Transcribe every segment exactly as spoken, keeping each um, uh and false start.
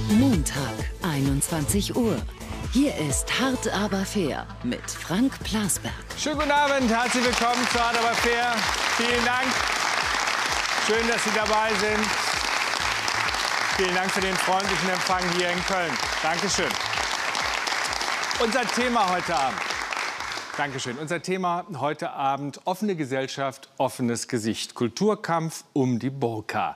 Montag, einundzwanzig Uhr. Hier ist Hart aber fair mit Frank Plasberg. Schönen guten Abend, herzlich willkommen zu Hart aber fair. Vielen Dank. Schön, dass Sie dabei sind. Vielen Dank für den freundlichen Empfang hier in Köln. Dankeschön. Unser Thema heute Abend. Dankeschön. Unser Thema heute Abend: offene Gesellschaft, offenes Gesicht. Kulturkampf um die Burka.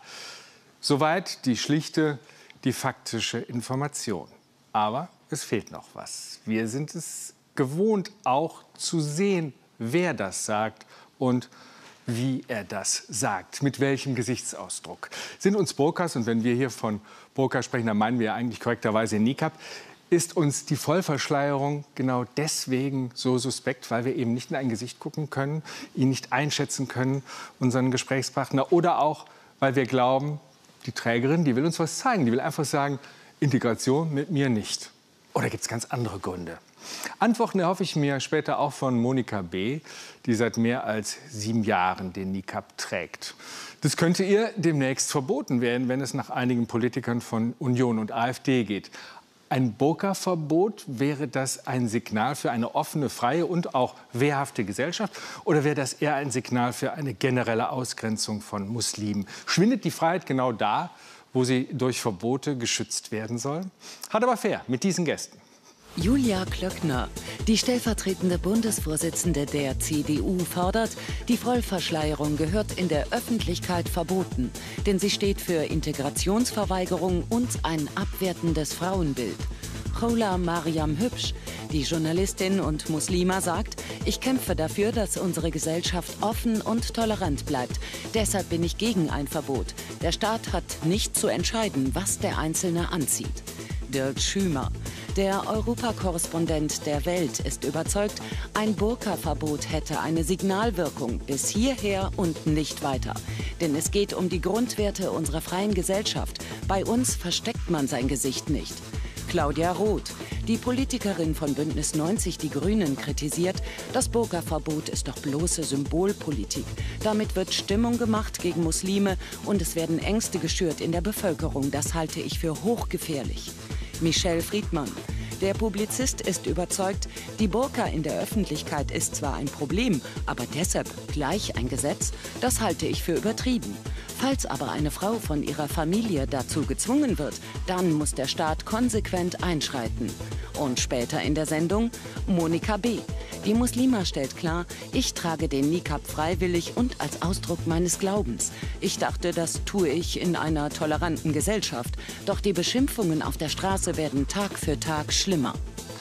Soweit die schlichte, die faktische Information. Aber es fehlt noch was. Wir sind es gewohnt, auch zu sehen, wer das sagt und wie er das sagt, mit welchem Gesichtsausdruck. Sind uns Burkas, und wenn wir hier von Burka sprechen, dann meinen wir eigentlich korrekterweise Nikab, ist uns die Vollverschleierung genau deswegen so suspekt, weil wir eben nicht in ein Gesicht gucken können, ihn nicht einschätzen können, unseren Gesprächspartner, oder auch, weil wir glauben, die Trägerin, die will uns was zeigen, die will einfach sagen, Integration mit mir nicht. Oder gibt es ganz andere Gründe? Antworten erhoffe ich mir später auch von Monika B., die seit mehr als sieben Jahren den Nikab trägt. Das könnte ihr demnächst verboten werden, wenn es nach einigen Politikern von Union und AfD geht. Ein Burka-Verbot, wäre das ein Signal für eine offene, freie und auch wehrhafte Gesellschaft? Oder wäre das eher ein Signal für eine generelle Ausgrenzung von Muslimen? Schwindet die Freiheit genau da, wo sie durch Verbote geschützt werden soll? Hart aber fair mit diesen Gästen. Julia Klöckner, die stellvertretende Bundesvorsitzende der C D U, fordert, die Vollverschleierung gehört in der Öffentlichkeit verboten. Denn sie steht für Integrationsverweigerung und ein abwertendes Frauenbild. Chola Mariam Hübsch, die Journalistin und Muslima, sagt, ich kämpfe dafür, dass unsere Gesellschaft offen und tolerant bleibt. Deshalb bin ich gegen ein Verbot. Der Staat hat nicht zu entscheiden, was der Einzelne anzieht. Dirk Schümer, der Europakorrespondent der Welt, ist überzeugt, ein Burka-Verbot hätte eine Signalwirkung bis hierher und nicht weiter. Denn es geht um die Grundwerte unserer freien Gesellschaft. Bei uns versteckt man sein Gesicht nicht. Claudia Roth, die Politikerin von Bündnis neunzig Die Grünen, kritisiert, das Burka-Verbot ist doch bloße Symbolpolitik. Damit wird Stimmung gemacht gegen Muslime und es werden Ängste geschürt in der Bevölkerung. Das halte ich für hochgefährlich. Michel Friedmann, der Publizist, ist überzeugt, die Burka in der Öffentlichkeit ist zwar ein Problem, aber deshalb gleich ein Gesetz, das halte ich für übertrieben. Falls aber eine Frau von ihrer Familie dazu gezwungen wird, dann muss der Staat konsequent einschreiten. Und später in der Sendung Monika B. Die Muslima stellt klar, ich trage den Nikab freiwillig und als Ausdruck meines Glaubens. Ich dachte, das tue ich in einer toleranten Gesellschaft. Doch die Beschimpfungen auf der Straße werden Tag für Tag schlimmer.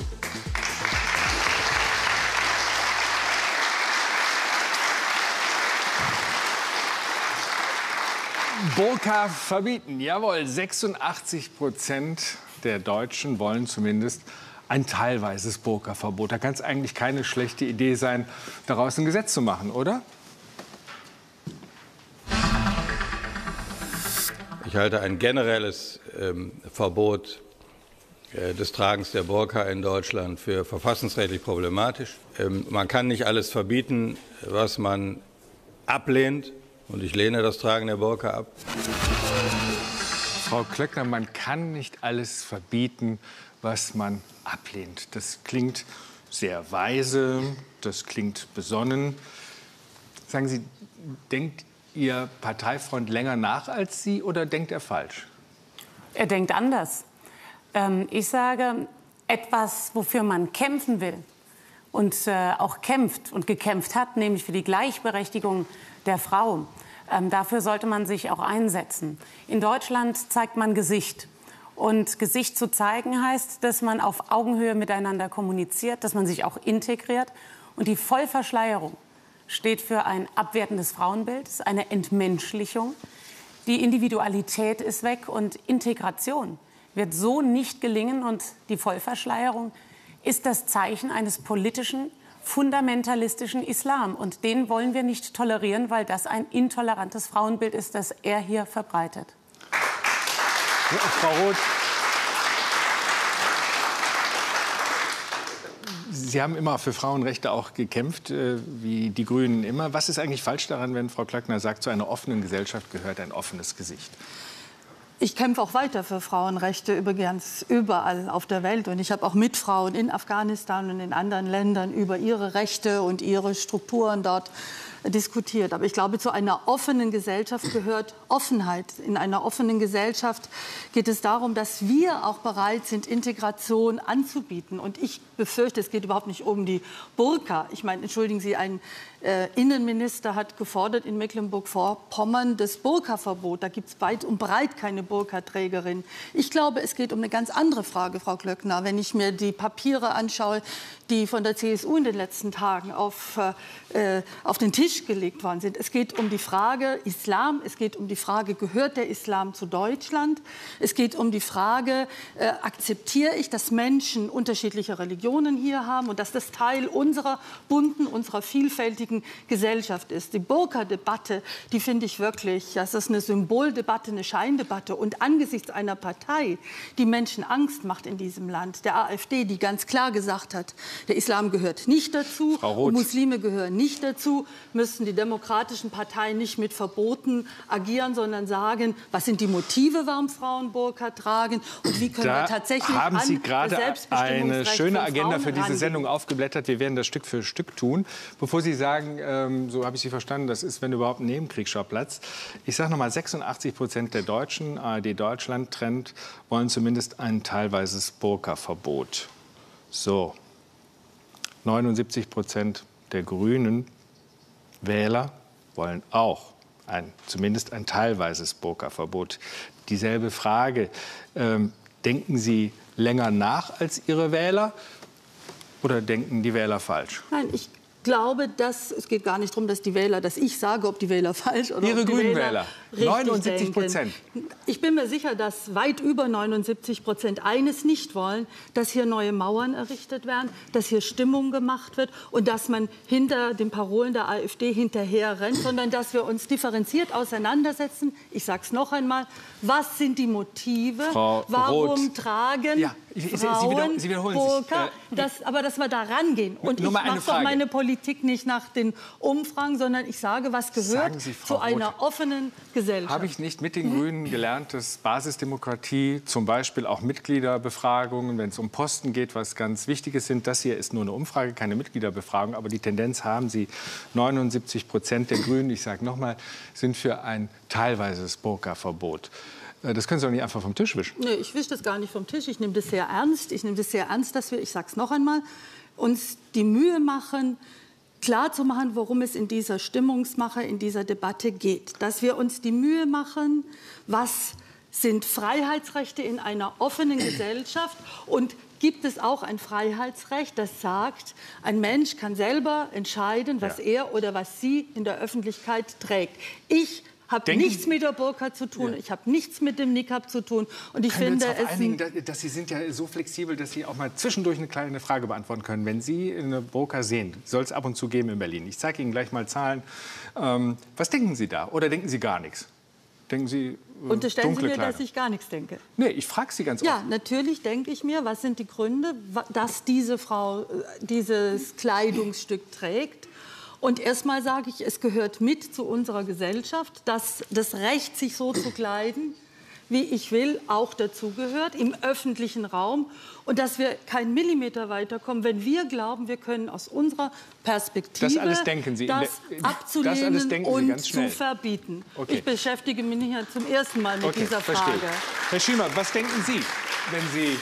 Burka verbieten, jawohl, sechsundachtzig Prozent der Deutschen wollen zumindest ein teilweises Burka-Verbot. Da kann es eigentlich keine schlechte Idee sein, daraus ein Gesetz zu machen, oder? Ich halte ein generelles ähm, Verbot äh, des Tragens der Burka in Deutschland für verfassungsrechtlich problematisch. Ähm, man kann nicht alles verbieten, was man ablehnt. Und ich lehne das Tragen der Burka ab. Frau Klöckner, man kann nicht alles verbieten, was man ablehnt. Das klingt sehr weise, das klingt besonnen. Sagen Sie, denkt Ihr Parteifreund länger nach als Sie oder denkt er falsch? Er denkt anders. Ähm, ich sage, etwas, wofür man kämpfen will und äh, auch kämpft und gekämpft hat, nämlich für die Gleichberechtigung der Frau. Ähm, dafür sollte man sich auch einsetzen. In Deutschland zeigt man Gesicht. Und Gesicht zu zeigen heißt, dass man auf Augenhöhe miteinander kommuniziert, dass man sich auch integriert. Und die Vollverschleierung steht für ein abwertendes Frauenbild, ist eine Entmenschlichung. Die Individualität ist weg und Integration wird so nicht gelingen. Und die Vollverschleierung ist das Zeichen eines politischen, fundamentalistischen Islam. Und den wollen wir nicht tolerieren, weil das ein intolerantes Frauenbild ist, das er hier verbreitet. Ja, Frau Roth, Sie haben immer für Frauenrechte auch gekämpft, äh, wie die Grünen immer. Was ist eigentlich falsch daran, wenn Frau Klöckner sagt, zu einer offenen Gesellschaft gehört ein offenes Gesicht? Ich kämpfe auch weiter für Frauenrechte übrigens überall auf der Welt. Und ich habe auch mit Frauen in Afghanistan und in anderen Ländern über ihre Rechte und ihre Strukturen dort diskutiert. Aber ich glaube, zu einer offenen Gesellschaft gehört Offenheit. In einer offenen Gesellschaft geht es darum, dass wir auch bereit sind, Integration anzubieten. Und ich befürchte, es geht überhaupt nicht um die Burka. Ich meine, entschuldigen Sie, ein äh, Innenminister hat gefordert in Mecklenburg-Vorpommern das Burka-Verbot. Da gibt es weit und breit keine Burka-Trägerin. Ich glaube, es geht um eine ganz andere Frage, Frau Klöckner. Wenn ich mir die Papiere anschaue, die von der C S U in den letzten Tagen auf, äh, auf den Tisch gelegt worden sind. Es geht um die Frage Islam, es geht um die Frage, gehört der Islam zu Deutschland? Es geht um die Frage, äh, akzeptiere ich, dass Menschen unterschiedliche Religionen hier haben und dass das Teil unserer bunten, unserer vielfältigen Gesellschaft ist. Die Burka-Debatte, die finde ich wirklich, das ist eine Symboldebatte, eine Scheindebatte. Und angesichts einer Partei, die Menschen Angst macht in diesem Land, der AfD, die ganz klar gesagt hat, der Islam gehört nicht dazu, und Muslime gehören nicht dazu, müssen die demokratischen Parteien nicht mit Verboten agieren, sondern sagen, was sind die Motive, warum Frauen Burka tragen und wie können da wir tatsächlich haben Sie an gerade eine schöne Agenda für diese rangehen. Sendung aufgeblättert. Wir werden das Stück für Stück tun. Bevor Sie sagen, ähm, so habe ich Sie verstanden, das ist, wenn überhaupt, ein Nebenkriegsschauplatz. Ich sage noch mal, sechsundachtzig Prozent der Deutschen, A R D Deutschland Trend, wollen zumindest ein teilweises Burka-Verbot. So. neunundsiebzig Prozent der Grünen Wähler wollen auch ein, zumindest ein teilweises Burka-Verbot. Dieselbe Frage, ähm, denken Sie länger nach als Ihre Wähler oder denken die Wähler falsch? Nein, ich glaube, dass, es geht gar nicht darum, dass die Wähler, dass ich sage, ob die Wähler falsch oder Ihre ob die grünen Wähler Wähler, neunundsiebzig Prozent. Ich bin mir sicher, dass weit über neunundsiebzig Prozent eines nicht wollen, dass hier neue Mauern errichtet werden, dass hier Stimmung gemacht wird und dass man hinter den Parolen der AfD hinterher rennt, sondern dass wir uns differenziert auseinandersetzen. Ich sage es noch einmal, was sind die Motive? Frau Warum Roth. tragen Ja, ich- Sie- Sie Frauen wiederholen- Sie wiederholen sich. Burka? Äh, Das, aber dass wir da rangehen. Und Nur ich mal eine mache doch Frage. meine Politik nicht nach den Umfragen, sondern ich sage, was gehört Sagen Sie, Frau zu einer Roth, offenen Gesellschaft. Habe ich nicht mit den Grünen gelernt, dass Basisdemokratie, zum Beispiel auch Mitgliederbefragungen, wenn es um Posten geht, was ganz Wichtiges sind. Das hier ist nur eine Umfrage, keine Mitgliederbefragung. Aber die Tendenz haben Sie. neunundsiebzig Prozent der Grünen, ich sage noch mal, sind für ein teilweises Burka-Verbot. Äh, Das können Sie doch nicht einfach vom Tisch wischen. Nee, ich wische das gar nicht vom Tisch. Ich nehme das sehr ernst. Ich nehme das sehr ernst, dass wir, ich sage es noch einmal, uns die Mühe machen, klar zu machen, worum es in dieser Stimmungsmache, in dieser Debatte geht. Dass wir uns die Mühe machen, was sind Freiheitsrechte in einer offenen Gesellschaft und gibt es auch ein Freiheitsrecht, das sagt, ein Mensch kann selber entscheiden, was Ja. er oder was sie in der Öffentlichkeit trägt. Ich habe Denken nichts Sie- mit der Burka zu tun, Ja. ich habe nichts mit dem Niqab zu tun. Und ich Können wir finde, uns darauf es einigen, sind dass, dass Sie sind ja so flexibel, dass Sie auch mal zwischendurch eine kleine Frage beantworten können. Wenn Sie eine Burka sehen, soll es ab und zu geben in Berlin. Ich zeige Ihnen gleich mal Zahlen. Ähm, was denken Sie da? Oder denken Sie gar nichts? Denken Sie äh, Unterstellen Sie dunkle mir, Kleider? dass ich gar nichts denke. Nee, ich frage Sie ganz Ja, offen. natürlich denke ich mir, was sind die Gründe, wa- dass diese Frau äh, dieses Kleidungsstück trägt. Und erstmal sage ich, es gehört mit zu unserer Gesellschaft, dass das Recht, sich so zu kleiden, wie ich will, auch dazugehört im öffentlichen Raum. Und dass wir keinen Millimeter weiterkommen, wenn wir glauben, wir können aus unserer Perspektive Das alles denken Sie in das der- das abzulehnen alles denken Sie und ganz schnell. zu verbieten. Okay. Ich beschäftige mich nicht zum ersten Mal mit Okay, dieser verstehe. Frage. Herr Schiemer, was denken Sie, wenn Sie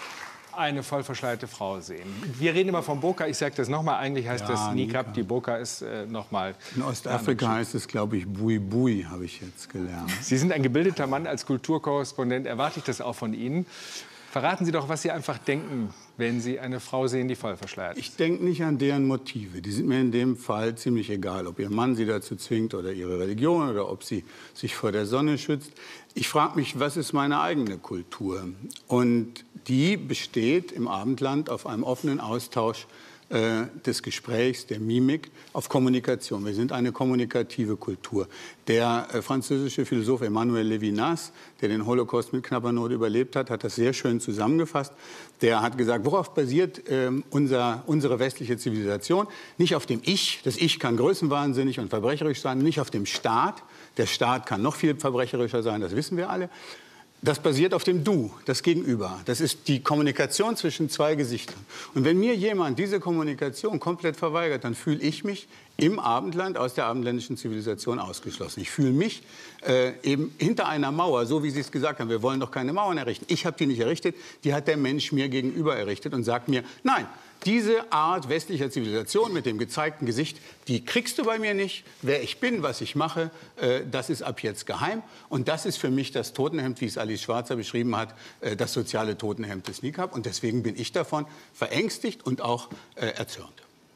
eine vollverschleierte Frau sehen? Wir reden immer vom Burka. Ich sage das nochmal. Eigentlich heißt Ja, das Niqab. Niqab. Die Burka ist äh, nochmal. In Ostafrika heißt es, glaube ich, Bui Bui, habe ich jetzt gelernt. Sie sind ein gebildeter Mann als Kulturkorrespondent. Erwarte ich das auch von Ihnen. Verraten Sie doch, was Sie einfach denken, wenn Sie eine Frau sehen, die voll verschleiert ist. Ich denke nicht an deren Motive. Die sind mir in dem Fall ziemlich egal, ob ihr Mann sie dazu zwingt oder ihre Religion oder ob sie sich vor der Sonne schützt. Ich frage mich, was ist meine eigene Kultur? Und die besteht im Abendland auf einem offenen Austausch äh, des Gesprächs, der Mimik, auf Kommunikation. Wir sind eine kommunikative Kultur. Der äh, französische Philosoph Emmanuel Levinas, der den Holocaust mit knapper Not überlebt hat, hat das sehr schön zusammengefasst. Der hat gesagt, worauf basiert ähm, unser, unsere westliche Zivilisation? Nicht auf dem Ich. Das Ich kann größenwahnsinnig und verbrecherisch sein. Nicht auf dem Staat. Der Staat kann noch viel verbrecherischer sein, das wissen wir alle. Das basiert auf dem Du, das Gegenüber. Das ist die Kommunikation zwischen zwei Gesichtern. Und wenn mir jemand diese Kommunikation komplett verweigert, dann fühle ich mich im Abendland aus der abendländischen Zivilisation ausgeschlossen. Ich fühle mich äh, eben hinter einer Mauer, so wie Sie es gesagt haben. Wir wollen doch keine Mauern errichten. Ich habe die nicht errichtet, die hat der Mensch mir gegenüber errichtet und sagt mir, nein, diese Art westlicher Zivilisation mit dem gezeigten Gesicht, die kriegst du bei mir nicht. Wer ich bin, was ich mache, äh, das ist ab jetzt geheim. Und das ist für mich das Totenhemd, wie es Alice Schwarzer beschrieben hat, äh, das soziale Totenhemd des Niqab. Und deswegen bin ich davon verängstigt und auch äh, erzürnt.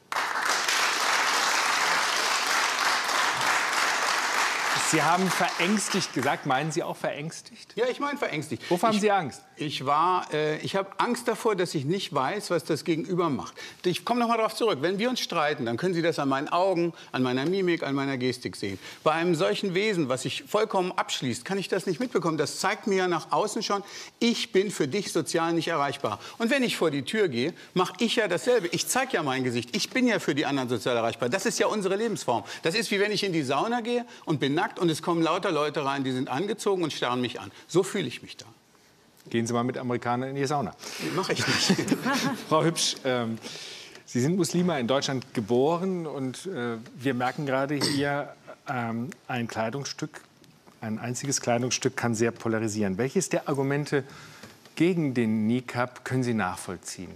Sie haben verängstigt gesagt. Meinen Sie auch verängstigt? Ja, ich meine verängstigt. Wovor haben ich, Sie Angst? Ich war, äh, ich habe Angst davor, dass ich nicht weiß, was das Gegenüber macht. Ich komme noch mal darauf zurück. Wenn wir uns streiten, dann können Sie das an meinen Augen, an meiner Mimik, an meiner Gestik sehen. Bei einem solchen Wesen, was sich vollkommen abschließt, kann ich das nicht mitbekommen. Das zeigt mir ja nach außen schon, ich bin für dich sozial nicht erreichbar. Und wenn ich vor die Tür gehe, mache ich ja dasselbe. Ich zeige ja mein Gesicht. Ich bin ja für die anderen sozial erreichbar. Das ist ja unsere Lebensform. Das ist wie wenn ich in die Sauna gehe und bin nackt und es kommen lauter Leute rein, die sind angezogen und starren mich an. So fühle ich mich da. Gehen Sie mal mit Amerikanern in die Sauna. Nee, mache ich nicht. Frau Hübsch, ähm, Sie sind Muslima in Deutschland geboren und äh, wir merken gerade hier, ähm, ein Kleidungsstück, ein einziges Kleidungsstück kann sehr polarisieren. Welches der Argumente gegen den Niqab können Sie nachvollziehen?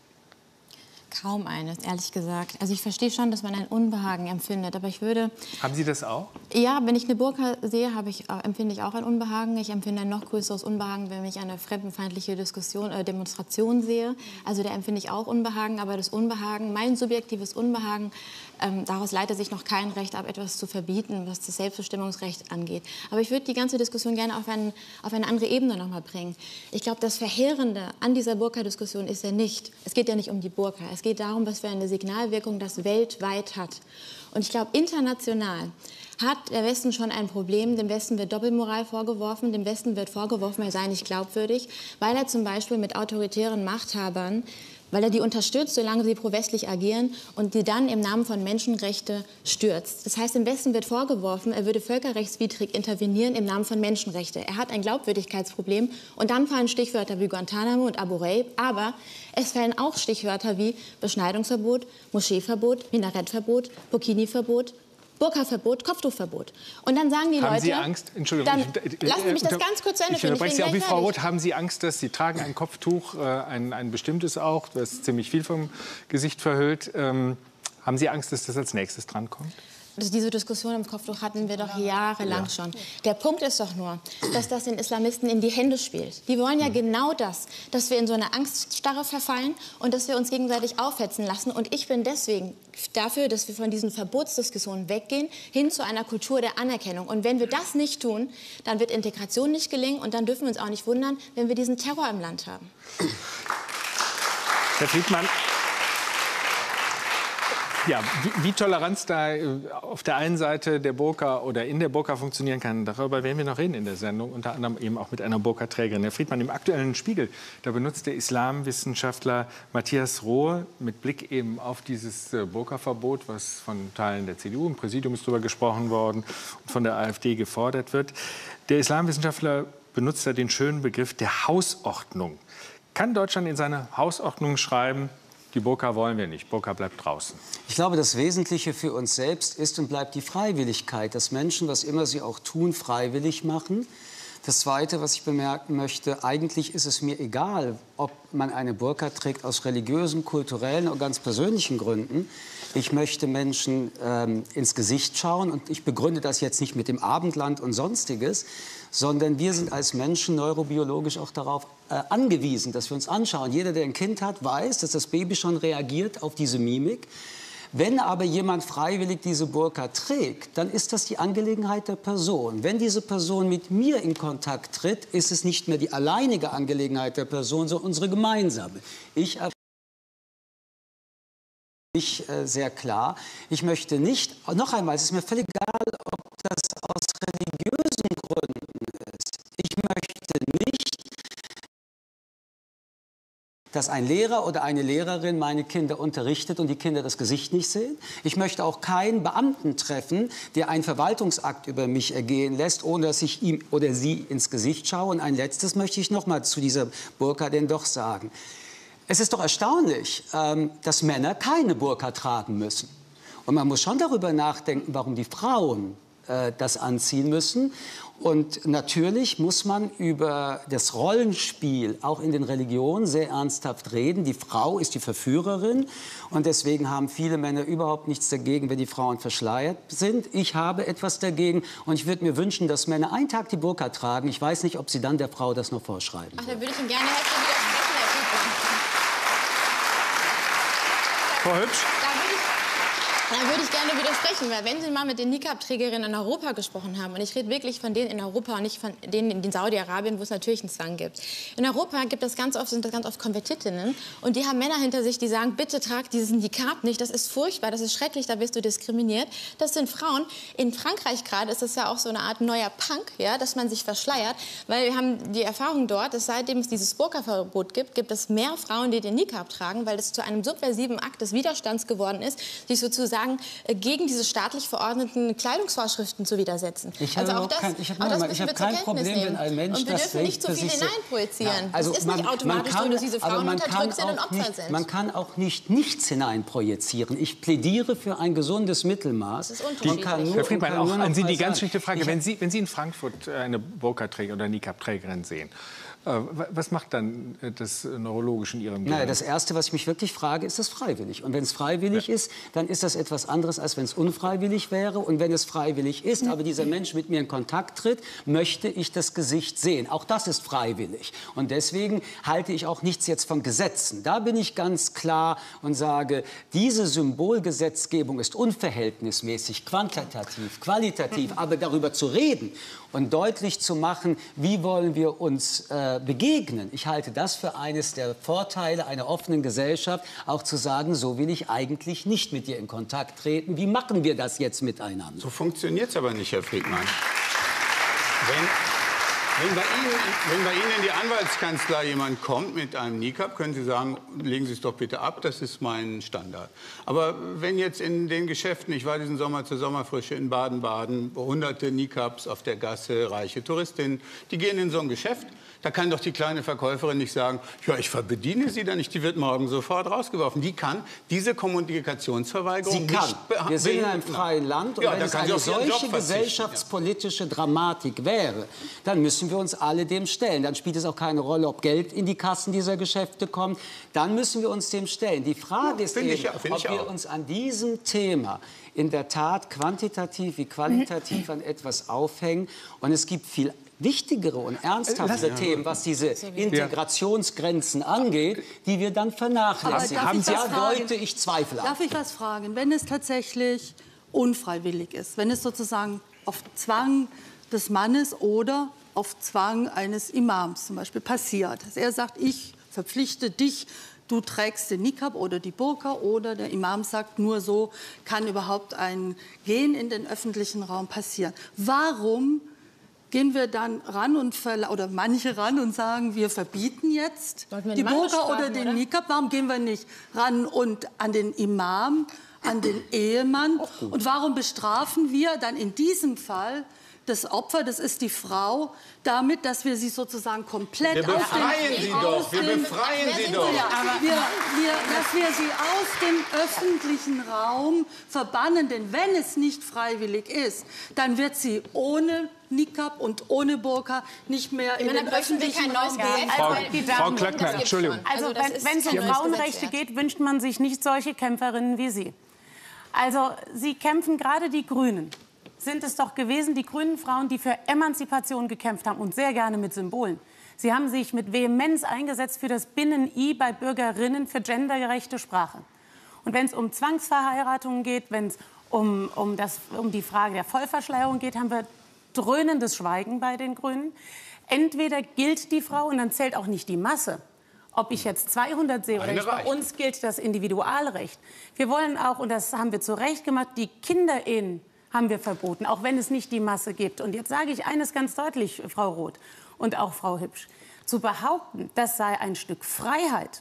Kaum eines, ehrlich gesagt. Also ich verstehe schon, dass man ein Unbehagen empfindet, aber ich würde... Haben Sie das auch? Ja, wenn ich eine Burka sehe, habe ich, äh, empfinde ich auch ein Unbehagen. Ich empfinde ein noch größeres Unbehagen, wenn ich eine fremdenfeindliche Diskussion, äh, Demonstration sehe. Also da empfinde ich auch Unbehagen, aber das Unbehagen, mein subjektives Unbehagen, ähm, daraus leitet sich noch kein Recht ab, etwas zu verbieten, was das Selbstbestimmungsrecht angeht. Aber ich würde die ganze Diskussion gerne auf, ein, auf eine andere Ebene noch mal bringen. Ich glaube, das Verheerende an dieser Burka-Diskussion ist ja nicht, es geht ja nicht um die Burka, es geht darum, was für eine Signalwirkung das weltweit hat. Und ich glaube, international hat der Westen schon ein Problem. Dem Westen wird Doppelmoral vorgeworfen. Dem Westen wird vorgeworfen, er sei nicht glaubwürdig, weil er zum Beispiel mit autoritären Machthabern, weil er die unterstützt, solange sie pro-westlich agieren und die dann im Namen von Menschenrechten stürzt. Das heißt, dem Westen wird vorgeworfen, er würde völkerrechtswidrig intervenieren im Namen von Menschenrechten. Er hat ein Glaubwürdigkeitsproblem und dann fallen Stichwörter wie Guantanamo und Abu Ghraib, aber es fallen auch Stichwörter wie Beschneidungsverbot, Moscheeverbot, Minarettverbot, Burkini-Verbot, Burka-Verbot, Kopftuchverbot. Und dann sagen die haben Leute... Haben Sie Angst? Entschuldigung. Dann, ich, lassen Sie mich das ganz kurz zu Ende führen. Ich unterbreche Sie auch wie Frau Roth. Haben Sie Angst, dass Sie tragen ein Kopftuch, äh, ein, ein bestimmtes auch, das ziemlich viel vom Gesicht verhüllt. Ähm, haben Sie Angst, dass das als nächstes drankommt? Diese Diskussion im Kopftuch hatten wir doch jahrelang ja. schon. Der Punkt ist doch nur, dass das den Islamisten in die Hände spielt. Die wollen ja genau das, dass wir in so eine Angststarre verfallen und dass wir uns gegenseitig aufhetzen lassen. Und ich bin deswegen dafür, dass wir von diesen Verbotsdiskussionen weggehen, hin zu einer Kultur der Anerkennung. Und wenn wir das nicht tun, dann wird Integration nicht gelingen und dann dürfen wir uns auch nicht wundern, wenn wir diesen Terror im Land haben. Herr Friedmann, ja, wie, wie Toleranz da auf der einen Seite der Burka oder in der Burka funktionieren kann, darüber werden wir noch reden in der Sendung, unter anderem eben auch mit einer Burka-Trägerin. Herr Friedmann, im aktuellen Spiegel, da benutzt der Islamwissenschaftler Matthias Rohe mit Blick eben auf dieses Burka-Verbot, was von Teilen der C D U, im Präsidium ist darüber gesprochen worden und von der AfD gefordert wird. Der Islamwissenschaftler benutzt da den schönen Begriff der Hausordnung. Kann Deutschland in seine Hausordnung schreiben, die Burka wollen wir nicht, Burka bleibt draußen? Ich glaube, das Wesentliche für uns selbst ist und bleibt die Freiwilligkeit, dass Menschen, was immer sie auch tun, freiwillig machen. Das Zweite, was ich bemerken möchte, eigentlich ist es mir egal, ob man eine Burka trägt aus religiösen, kulturellen oder ganz persönlichen Gründen. Ich möchte Menschen ähm, ins Gesicht schauen und ich begründe das jetzt nicht mit dem Abendland und Sonstiges, sondern wir sind als Menschen neurobiologisch auch darauf äh, angewiesen, dass wir uns anschauen. Jeder, der ein Kind hat, weiß, dass das Baby schon reagiert auf diese Mimik. Wenn aber jemand freiwillig diese Burka trägt, dann ist das die Angelegenheit der Person. Wenn diese Person mit mir in Kontakt tritt, ist es nicht mehr die alleinige Angelegenheit der Person, sondern unsere gemeinsame. Ich Ich, äh, sehr klar. Ich möchte nicht, noch einmal, es ist mir völlig egal, ob das aus religiösen Gründen ist. Ich möchte nicht, dass ein Lehrer oder eine Lehrerin meine Kinder unterrichtet und die Kinder das Gesicht nicht sehen. Ich möchte auch keinen Beamten treffen, der einen Verwaltungsakt über mich ergehen lässt, ohne dass ich ihm oder sie ins Gesicht schaue. Und ein letztes möchte ich noch mal zu dieser Burka denn doch sagen. Es ist doch erstaunlich, dass Männer keine Burka tragen müssen. Und man muss schon darüber nachdenken, warum die Frauen äh, das anziehen müssen. Und natürlich muss man über das Rollenspiel auch in den Religionen sehr ernsthaft reden. Die Frau ist die Verführerin und deswegen haben viele Männer überhaupt nichts dagegen, wenn die Frauen verschleiert sind. Ich habe etwas dagegen und ich würde mir wünschen, dass Männer einen Tag die Burka tragen. Ich weiß nicht, ob sie dann der Frau das noch vorschreiben. Ach, da würde ich Ihnen gerne helfen, widersprechen, Herr Friedmann. Frau Hübsch? Da würde ich Da würde ich gerne widersprechen, weil wenn Sie mal mit den Niqab-Trägerinnen in Europa gesprochen haben, und ich rede wirklich von denen in Europa und nicht von denen in Saudi-Arabien, wo es natürlich einen Zwang gibt. In Europa gibt es ganz oft, sind das ganz oft Konvertitinnen und die haben Männer hinter sich, die sagen, bitte trag diesen Niqab nicht, das ist furchtbar, das ist schrecklich, da wirst du diskriminiert. Das sind Frauen. In Frankreich gerade ist das ja auch so eine Art neuer Punk, ja, dass man sich verschleiert, weil wir haben die Erfahrung dort, dass seitdem es dieses Burka-Verbot gibt, gibt es mehr Frauen, die den Niqab tragen, weil es zu einem subversiven Akt des Widerstands geworden ist, sich sozusagen gegen diese staatlich verordneten Kleidungsvorschriften zu widersetzen. Ich habe also auch das, kein, ich hab, auch das mal, ich hab kein Problem, nehmen. wenn ein Mensch Und wir das dürfen nicht zu viel hineinprojizieren. Ja, also das ist man, nicht automatisch kann, so, dass diese Frauen unterdrückt sind und Opfer nicht, sind. Man kann auch nicht nichts hineinprojizieren. Ich plädiere für ein gesundes Mittelmaß. Das ist unterschiedlich. Kann nur, Herr Friedmann, auch an Sie die ganz schlichte Frage. Ich, wenn, Sie, wenn Sie in Frankfurt eine Burka-Träger oder Niqab-Trägerin sehen, was macht dann das Neurologische in Ihrem Gehirn? Naja, das Erste, was ich mich wirklich frage, ist das freiwillig? Und wenn es freiwillig ja. ist, dann ist das etwas anderes, als wenn es unfreiwillig wäre. Und wenn es freiwillig ist, aber dieser Mensch mit mir in Kontakt tritt, möchte ich das Gesicht sehen. Auch das ist freiwillig. Und deswegen halte ich auch nichts jetzt von Gesetzen. Da bin ich ganz klar und sage, diese Symbolgesetzgebung ist unverhältnismäßig, quantitativ, qualitativ. Aber darüber zu reden und deutlich zu machen, wie wollen wir uns äh, begegnen. Ich halte das für eines der Vorteile einer offenen Gesellschaft, auch zu sagen, so will ich eigentlich nicht mit dir in Kontakt treten. Wie machen wir das jetzt miteinander? So funktioniert es aber nicht, Herr Friedmann. Wenn Wenn bei, Ihnen, wenn bei Ihnen in die Anwaltskanzlei jemand kommt mit einem Niqab, können Sie sagen, legen Sie es doch bitte ab, das ist mein Standard. Aber wenn jetzt in den Geschäften, ich war diesen Sommer zur Sommerfrische in Baden-Baden, hunderte Niqabs auf der Gasse, reiche Touristinnen, die gehen in so ein Geschäft, da kann doch die kleine Verkäuferin nicht sagen, ja, ich bediene sie da nicht, die wird morgen sofort rausgeworfen. Die kann diese Kommunikationsverweigerung sie kann. nicht Wir sind in einem freien Land und ja, wenn es eine solche gesellschaftspolitische Dramatik wäre, dann müssen wir uns alle dem stellen. Dann spielt es auch keine Rolle, ob Geld in die Kassen dieser Geschäfte kommt. Dann müssen wir uns dem stellen. Die Frage ja, ist eben, ich, ob wir auch. uns an diesem Thema in der Tat quantitativ wie qualitativ an etwas aufhängen. Und es gibt viel wichtigere und ernsthaftere Lass, Themen, was diese Integrationsgrenzen angeht, die wir dann vernachlässigen. Haben Sie ja, deute ich Zweifel an. Darf ich was fragen? Wenn es tatsächlich unfreiwillig ist, wenn es sozusagen auf Zwang des Mannes oder auf Zwang eines Imams zum Beispiel passiert, dass er sagt, ich verpflichte dich, du trägst den Niqab oder die Burka, oder der Imam sagt, nur so kann überhaupt ein Gehen in den öffentlichen Raum passieren. Warum gehen wir dann ran und oder manche ran und sagen, wir verbieten jetzt die Burka oder den Niqab? Warum gehen wir nicht ran und an den Imam, an den Ehemann? Und warum bestrafen wir dann in diesem Fall das Opfer, das ist die Frau, damit, dass wir sie sozusagen komplett wir befreien aus dem, sie doch, wir dem, befreien sie doch. Ja, wir, wir, dass wir sie aus dem öffentlichen Raum verbannen, denn wenn es nicht freiwillig ist, dann wird sie ohne Niqab und ohne Burka nicht mehr in den öffentlichen Raum gehen. Frau, also, Frau Klöckner, Entschuldigung. Also, wenn, wenn es um Frauenrechte geht, wünscht man sich nicht solche Kämpferinnen wie Sie. Also, Sie kämpfen, gerade die Grünen sind es doch gewesen, die grünen Frauen, die für Emanzipation gekämpft haben und sehr gerne mit Symbolen. Sie haben sich mit Vehemenz eingesetzt für das Binnen-I bei Bürgerinnen, für gendergerechte Sprache. Und wenn es um Zwangsverheiratungen geht, wenn es um, um, das, um die Frage der Vollverschleierung geht, haben wir dröhnendes Schweigen bei den Grünen. Entweder gilt die Frau, und dann zählt auch nicht die Masse, ob ich jetzt zweihundert sehe oder nicht. Bei uns gilt das Individualrecht. Wir wollen auch, und das haben wir zu Recht gemacht, die Kinderehen haben wir verboten, auch wenn es nicht die Masse gibt. Und jetzt sage ich eines ganz deutlich, Frau Roth und auch Frau Hübsch. Zu behaupten, das sei ein Stück Freiheit,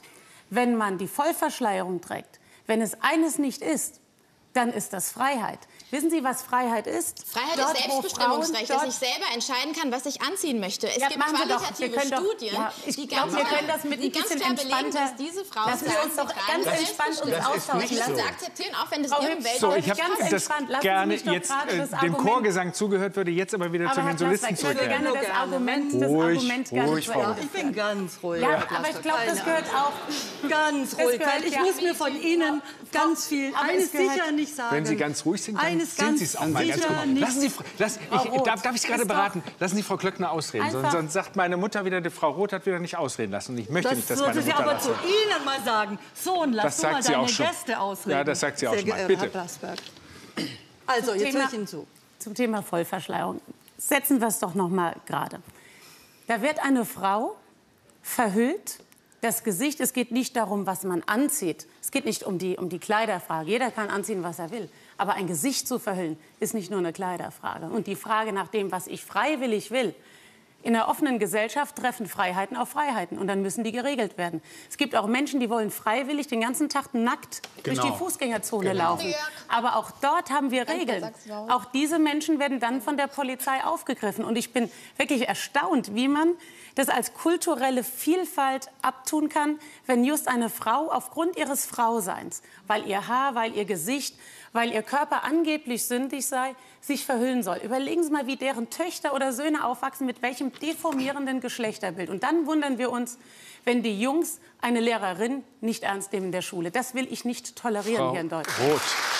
Wenn man die Vollverschleierung trägt, wenn es eines nicht ist, dann ist das Freiheit. Wissen Sie, was Freiheit ist? Freiheit dort, ist Selbstbestimmungsrecht, Frauen, dass ich selber entscheiden kann, was ich anziehen möchte. Es ja, gibt qualitative doch, Studien, doch, ja, ich die glaub, ganz wir klar, können das mit die ein ganz bisschen klar belegen, entspannter, dass diese Frauen lassen wir uns doch ganz entspannt uns austauschen. Ich lasse akzeptieren, auch wenn das Frau Ihrem Hübsch, Welt... So, ich ganz habe das entspannt. Lassen Sie gerne mich doch jetzt gerade äh, das dem Argument- Chorgesang zugehört, würde jetzt aber wieder zu Aber den Herr Solisten Plasberg, ich würde zurückkehren. gerne das Argument, das Ruhig, Argument gerne ruhig, zu Frau Ende Hübsch. Ich bin ganz ruhig. Ja, Herr aber ich Plasberg, glaube, das keine gehört auch... Ganz Das ruhig, gehört weil ich ja- muss mir von Ihnen ganz viel, aber eines es gehört- sicher nicht sagen. Wenn Sie ganz ruhig sind, dann eines sind ganz Sie es auch mal ganz sicher gut. nicht. Lassen Sie, lass, Frau ich, Roth, darf, darf ich Sie gerade ist doch- beraten? Lassen Sie Frau Klöckner ausreden. Sonst, Einfach- sonst sagt meine Mutter wieder, die Frau Roth hat wieder nicht ausreden lassen. Und ich möchte Das nicht, dass meine würde sie Mutter aber das zu sagt. Ihnen mal sagen. Sohn, lass Das du sagt mal sie deine auch schon. Gäste ausreden. Ja, das sagt sie auch Sehr schon mal. geehrter Bitte. Herr Plasberg. Also, Zum jetzt Thema- höre ich Ihnen zu. Zum Thema Vollverschleierung. Setzen wir es doch noch mal gerade. Da wird eine Frau verhüllt, das Gesicht. Es geht nicht darum, was man anzieht. Es geht nicht um die, um die Kleiderfrage. Jeder kann anziehen, was er will. Aber ein Gesicht zu verhüllen, ist nicht nur eine Kleiderfrage. Und die Frage nach dem, was ich freiwillig will. In einer offenen Gesellschaft treffen Freiheiten auf Freiheiten. Und dann müssen die geregelt werden. Es gibt auch Menschen, die wollen freiwillig den ganzen Tag nackt durch Genau. die Fußgängerzone Genau. laufen. Aber auch dort haben wir Danke, Regeln. sagst du auch. Auch diese Menschen werden dann von der Polizei aufgegriffen. Und ich bin wirklich erstaunt, wie man das als kulturelle Vielfalt abtun kann, wenn just eine Frau aufgrund ihres Frauseins, weil ihr Haar, weil ihr Gesicht, weil ihr Körper angeblich sündig sei, sich verhüllen soll. Überlegen Sie mal, wie deren Töchter oder Söhne aufwachsen, mit welchem deformierenden Geschlechterbild. Und dann wundern wir uns, wenn die Jungs eine Lehrerin nicht ernst nehmen in der Schule. Das will ich nicht tolerieren Frau hier in Deutschland. Roth.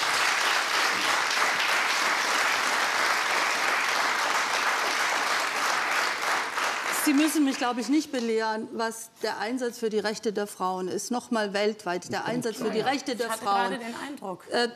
Sie müssen mich, glaube ich, nicht belehren, was der Einsatz für die Rechte der Frauen ist. Noch mal weltweit. Der Einsatz für die Rechte der Ich hatte Frauen. gerade den Eindruck. Äh,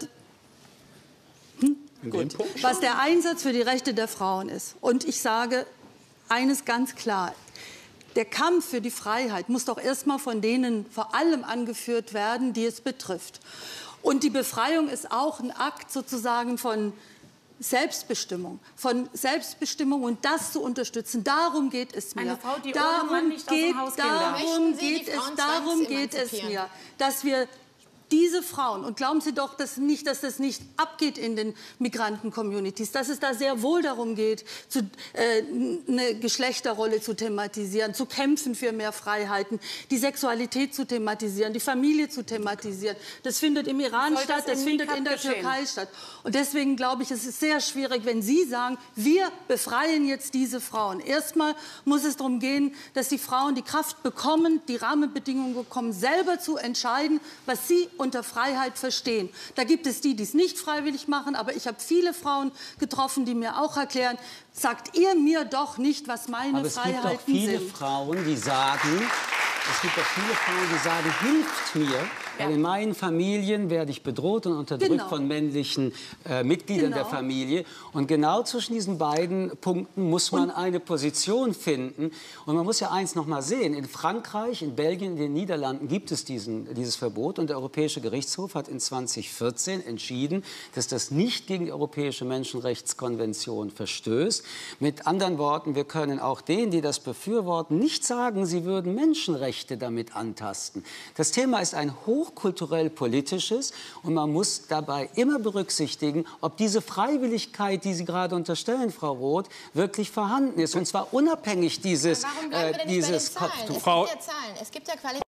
hm? Gut. Was der Einsatz für die Rechte der Frauen ist. Und ich sage eines ganz klar. Der Kampf für die Freiheit muss doch erst mal von denen vor allem angeführt werden, die es betrifft. Und die Befreiung ist auch ein Akt sozusagen von Selbstbestimmung, von Selbstbestimmung und das zu unterstützen. Darum geht es mir. Eine Frau, die ohne Mann nicht aus dem geht, Haus gehen darf. darum Möchten Sie die geht es, Frauen darum geht es zwangsemanzipieren? mir, dass wir diese Frauen, und glauben Sie doch dass nicht, dass das nicht abgeht in den Migranten-Communities, dass es da sehr wohl darum geht, zu, äh, eine Geschlechterrolle zu thematisieren, zu kämpfen für mehr Freiheiten, die Sexualität zu thematisieren, die Familie zu thematisieren. Das findet im Iran Soll das statt, das im findet Nikab in der geschehen? Türkei statt. Und deswegen glaube ich, es ist sehr schwierig, wenn Sie sagen, wir befreien jetzt diese Frauen. Erstmal muss es darum gehen, dass die Frauen die Kraft bekommen, die Rahmenbedingungen bekommen, selber zu entscheiden, was sie unter Freiheit verstehen. Da gibt es die, die es nicht freiwillig machen, aber ich habe viele Frauen getroffen, die mir auch erklären, sagt ihr mir doch nicht, was meine Aber es gibt Freiheiten auch viele sind. Frauen, die sagen, es gibt auch viele Frauen, die sagen, hilft mir, weil in meinen Familien werde ich bedroht und unterdrückt Genau. von männlichen äh, Mitgliedern Genau. der Familie. Und genau zwischen diesen beiden Punkten muss man eine Position finden. Und man muss ja eins noch mal sehen, in Frankreich, in Belgien, in den Niederlanden gibt es diesen, dieses Verbot. Und der Europäische Gerichtshof hat in zweitausendvierzehn entschieden, dass das nicht gegen die Europäische Menschenrechtskonvention verstößt. Mit anderen Worten, wir können auch denen, die das befürworten, nicht sagen, sie würden Menschenrechte damit antasten. Das Thema ist ein hochkulturell-politisches und man muss dabei immer berücksichtigen, ob diese Freiwilligkeit, die Sie gerade unterstellen, Frau Roth, wirklich vorhanden ist. Und zwar unabhängig dieses, Warum bleiben wir äh, denn nicht bei den dieses Zahlen? Kopftuch. Es Frau- gibt ja Zahlen. Es gibt ja Qualität.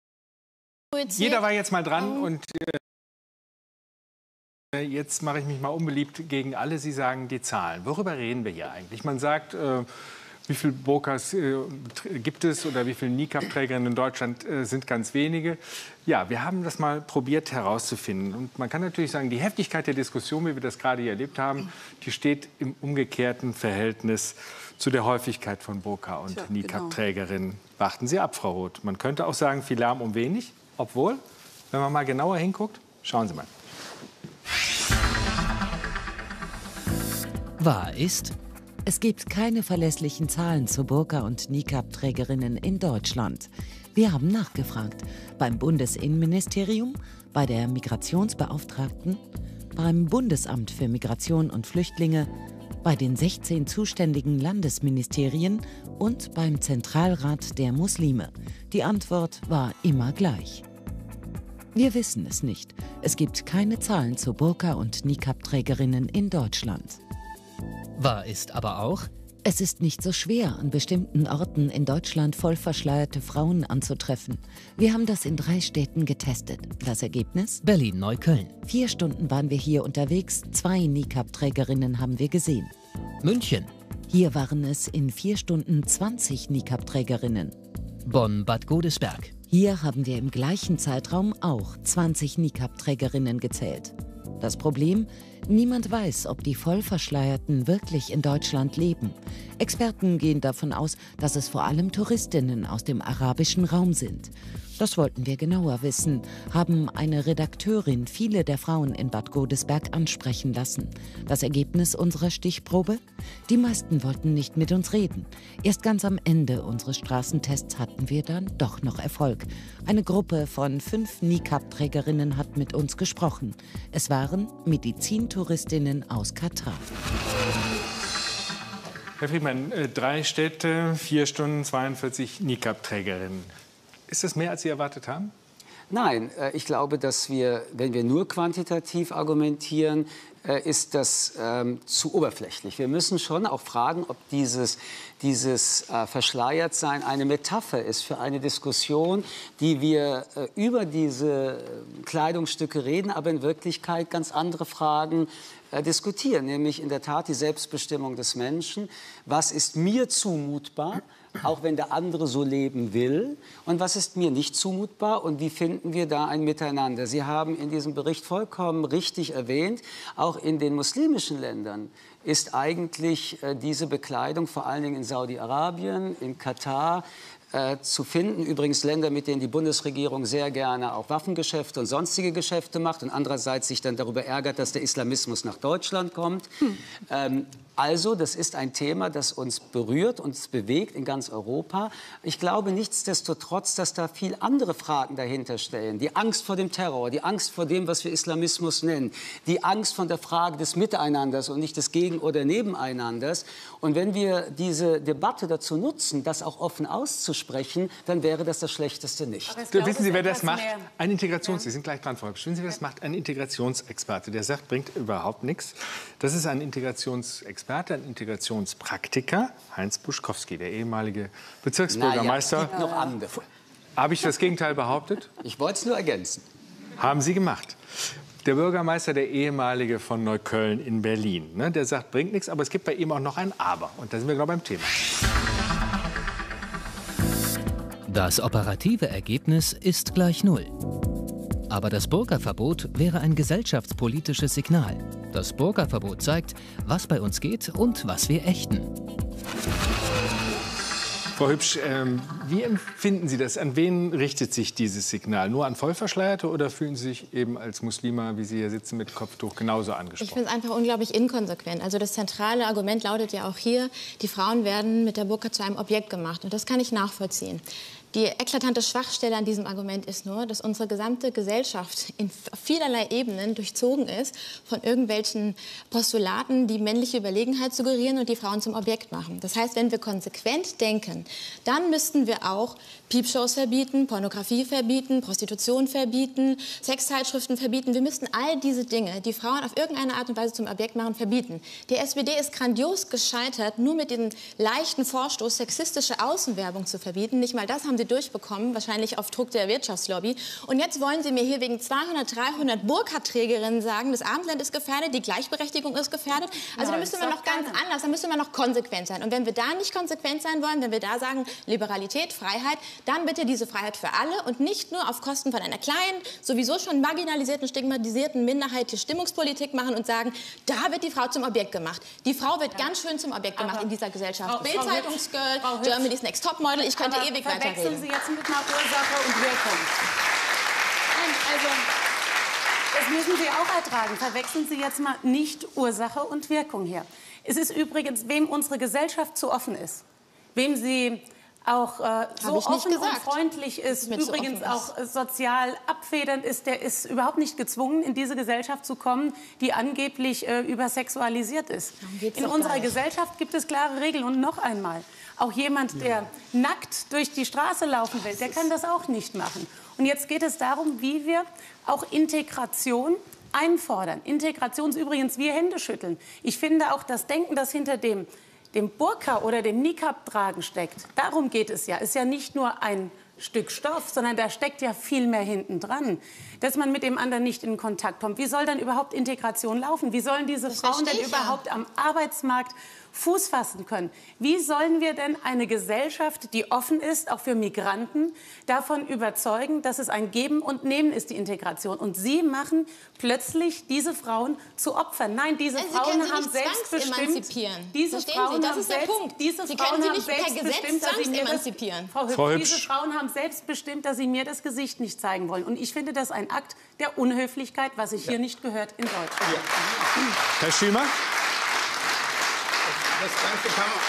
Jeder war jetzt mal dran und äh, jetzt mache ich mich mal unbeliebt gegen alle. Sie sagen die Zahlen. Worüber reden wir hier eigentlich? Man sagt, äh, wie viele Burkas äh, gibt es oder wie viele Nikab-Trägerinnen in Deutschland äh, sind ganz wenige. Ja, wir haben das mal probiert herauszufinden. Und man kann natürlich sagen, die Heftigkeit der Diskussion, wie wir das gerade hier erlebt haben, die steht im umgekehrten Verhältnis zu der Häufigkeit von Burka- und Tja, Nikab-Trägerinnen. Warten Sie ab, Frau Roth. Man könnte auch sagen, viel Lärm um wenig. Obwohl, wenn man mal genauer hinguckt, schauen Sie mal. Wahr ist, es gibt keine verlässlichen Zahlen zu Burka- und Nikab-Trägerinnen in Deutschland. Wir haben nachgefragt beim Bundesinnenministerium, bei der Migrationsbeauftragten, beim Bundesamt für Migration und Flüchtlinge, bei den sechzehn zuständigen Landesministerien und beim Zentralrat der Muslime. Die Antwort war immer gleich. Wir wissen es nicht. Es gibt keine Zahlen zu Burka- und Niqab-Trägerinnen in Deutschland. Wahr ist aber auch: Es ist nicht so schwer, an bestimmten Orten in Deutschland voll verschleierte Frauen anzutreffen. Wir haben das in drei Städten getestet. Das Ergebnis? Berlin-Neukölln. Vier Stunden waren wir hier unterwegs, zwei Niqab-Trägerinnen haben wir gesehen. München. Hier waren es in vier Stunden zwanzig Niqab-Trägerinnen. Bonn-Bad Godesberg. Hier haben wir im gleichen Zeitraum auch zwanzig Niqab-Trägerinnen gezählt. Das Problem? Niemand weiß, ob die Vollverschleierten wirklich in Deutschland leben. Experten gehen davon aus, dass es vor allem Touristinnen aus dem arabischen Raum sind. Das wollten wir genauer wissen, haben eine Redakteurin viele der Frauen in Bad Godesberg ansprechen lassen. Das Ergebnis unserer Stichprobe? Die meisten wollten nicht mit uns reden. Erst ganz am Ende unseres Straßentests hatten wir dann doch noch Erfolg. Eine Gruppe von fünf Niqab-Trägerinnen hat mit uns gesprochen. Es waren Medizintouristinnen aus Katar. Herr Friedmann, drei Städte, vier Stunden, zweiundvierzig Niqab-Trägerinnen. Ist das mehr, als Sie erwartet haben? Nein, ich glaube, dass wir, wenn wir nur quantitativ argumentieren, ist das ähm, zu oberflächlich. Wir müssen schon auch fragen, ob dieses, dieses äh, Verschleiertsein eine Metapher ist für eine Diskussion, die wir äh, über diese Kleidungsstücke reden, aber in Wirklichkeit ganz andere Fragen äh, diskutieren, nämlich in der Tat die Selbstbestimmung des Menschen. Was ist mir zumutbar? Auch wenn der andere so leben will. Und was ist mir nicht zumutbar? Und wie finden wir da ein Miteinander? Sie haben in diesem Bericht vollkommen richtig erwähnt, auch in den muslimischen Ländern ist eigentlich äh, diese Bekleidung, vor allen Dingen in Saudi-Arabien, in Katar, äh, zu finden. Übrigens Länder, mit denen die Bundesregierung sehr gerne auch Waffengeschäfte und sonstige Geschäfte macht und andererseits sich dann darüber ärgert, dass der Islamismus nach Deutschland kommt. Hm. Ähm, Also, das ist ein Thema, das uns berührt, uns bewegt in ganz Europa. Ich glaube nichtsdestotrotz, dass da viel andere Fragen dahinter stehen. Die Angst vor dem Terror, die Angst vor dem, was wir Islamismus nennen, die Angst von der Frage des Miteinanders und nicht des Gegen- oder Nebeneinanders. Und wenn wir diese Debatte dazu nutzen, das auch offen auszusprechen, dann wäre das das Schlechteste nicht. Glaube, wissen Sie, wer das macht? Mehr. Ein Integrations... Ja. Sie sind gleich dran, Frau Hübsch. Wissen Sie, wer das macht? Ein Integrationsexperte. Der sagt, bringt überhaupt nichts. Das ist ein Integrationsexperte. Experte, ein Integrationspraktiker, Heinz Buschkowski, der ehemalige Bezirksbürgermeister. Na ja, es gibt noch andere. Habe ich das Gegenteil behauptet? Ich wollte es nur ergänzen. Haben Sie gemacht. Der Bürgermeister, der ehemalige von Neukölln in Berlin, ne, der sagt, bringt nichts, aber es gibt bei ihm auch noch ein Aber. Und da sind wir genau beim Thema. Das operative Ergebnis ist gleich null. Aber das Burka-Verbot wäre ein gesellschaftspolitisches Signal. Das Burka-Verbot zeigt, was bei uns geht und was wir ächten. Frau Hübsch, ähm, wie empfinden Sie das? An wen richtet sich dieses Signal? Nur an Vollverschleierte oder fühlen Sie sich eben als Muslima, wie Sie hier sitzen, mit Kopftuch genauso angesprochen? Ich finde es einfach unglaublich inkonsequent. Also das zentrale Argument lautet ja auch hier, die Frauen werden mit der Burka zu einem Objekt gemacht. Und das kann ich nachvollziehen. Die eklatante Schwachstelle an diesem Argument ist nur, dass unsere gesamte Gesellschaft in vielerlei Ebenen durchzogen ist von irgendwelchen Postulaten, die männliche Überlegenheit suggerieren und die Frauen zum Objekt machen. Das heißt, wenn wir konsequent denken, dann müssten wir auch Piepshows verbieten, Pornografie verbieten, Prostitution verbieten, Sexzeitschriften verbieten. Wir müssten all diese Dinge, die Frauen auf irgendeine Art und Weise zum Objekt machen, verbieten. Die S P D ist grandios gescheitert, nur mit diesem leichten Vorstoß sexistische Außenwerbung zu verbieten. Nicht mal das haben sie durchbekommen, wahrscheinlich auf Druck der Wirtschaftslobby. Und jetzt wollen Sie mir hier wegen zweihundert, dreihundert Burka-Trägerinnen sagen, das Abendland ist gefährdet, die Gleichberechtigung ist gefährdet. Also da müsste man noch ganz anders, da müsste man noch konsequent sein. Und wenn wir da nicht konsequent sein wollen, wenn wir da sagen, Liberalität, Freiheit, dann bitte diese Freiheit für alle und nicht nur auf Kosten von einer kleinen, sowieso schon marginalisierten, stigmatisierten Minderheit die Stimmungspolitik machen und sagen, da wird die Frau zum Objekt gemacht. Die Frau wird ja ganz schön zum Objekt gemacht in dieser Gesellschaft. Bild-Zeitungsgirl, Germany's Next Topmodel, ich könnte ewig weiterreden. Sie jetzt mit einer Ursache und Wirkung. Also, das müssen Sie auch ertragen. Verwechseln Sie jetzt mal nicht Ursache und Wirkung hier. Es ist übrigens, wem unsere Gesellschaft zu offen ist, wem sie auch äh, so offen und freundlich ist, Mit so übrigens offen ist. auch äh, sozial abfedernd ist, der ist überhaupt nicht gezwungen, in diese Gesellschaft zu kommen, die angeblich äh, übersexualisiert ist. In unserer Gesellschaft gibt es klare Regeln. Und noch einmal, auch jemand, der nackt durch die Straße laufen will, der kann das auch nicht machen. Und jetzt geht es darum, wie wir auch Integration einfordern. Integration ist übrigens wie Händeschütteln. Ich finde auch das Denken, das hinter dem dem Burka oder dem Niqab tragen steckt. Darum geht es ja. Ist ja nicht nur ein Stück Stoff, sondern da steckt ja viel mehr hinten dran, dass man mit dem anderen nicht in Kontakt kommt. Wie soll dann überhaupt Integration laufen? Wie sollen diese das Frauen denn ja. überhaupt am Arbeitsmarkt Fuß fassen können? Wie sollen wir denn eine Gesellschaft, die offen ist, auch für Migranten, davon überzeugen, dass es ein Geben und Nehmen ist, die Integration? Und Sie machen plötzlich diese Frauen zu Opfern. Nein, diese Nein, Sie Frauen können sie haben nicht selbstbestimmt. zwangsemanzipieren. Diese Verstehen Frauen Sie? Das haben ist der selbst, Punkt. Diese Sie Frauen können sie haben nicht per selbst Gesetz bestimmt, dass sie mir das, zwangsemanzipieren. Frau Hübsch, Frau Hübsch. diese Frauen haben selbst bestimmt, dass sie mir das Gesicht nicht zeigen wollen. Und ich finde das ein Akt der Unhöflichkeit, was sich hier nicht gehört in Deutschland. Ja. Herr Schümer? Das Ganze kann man,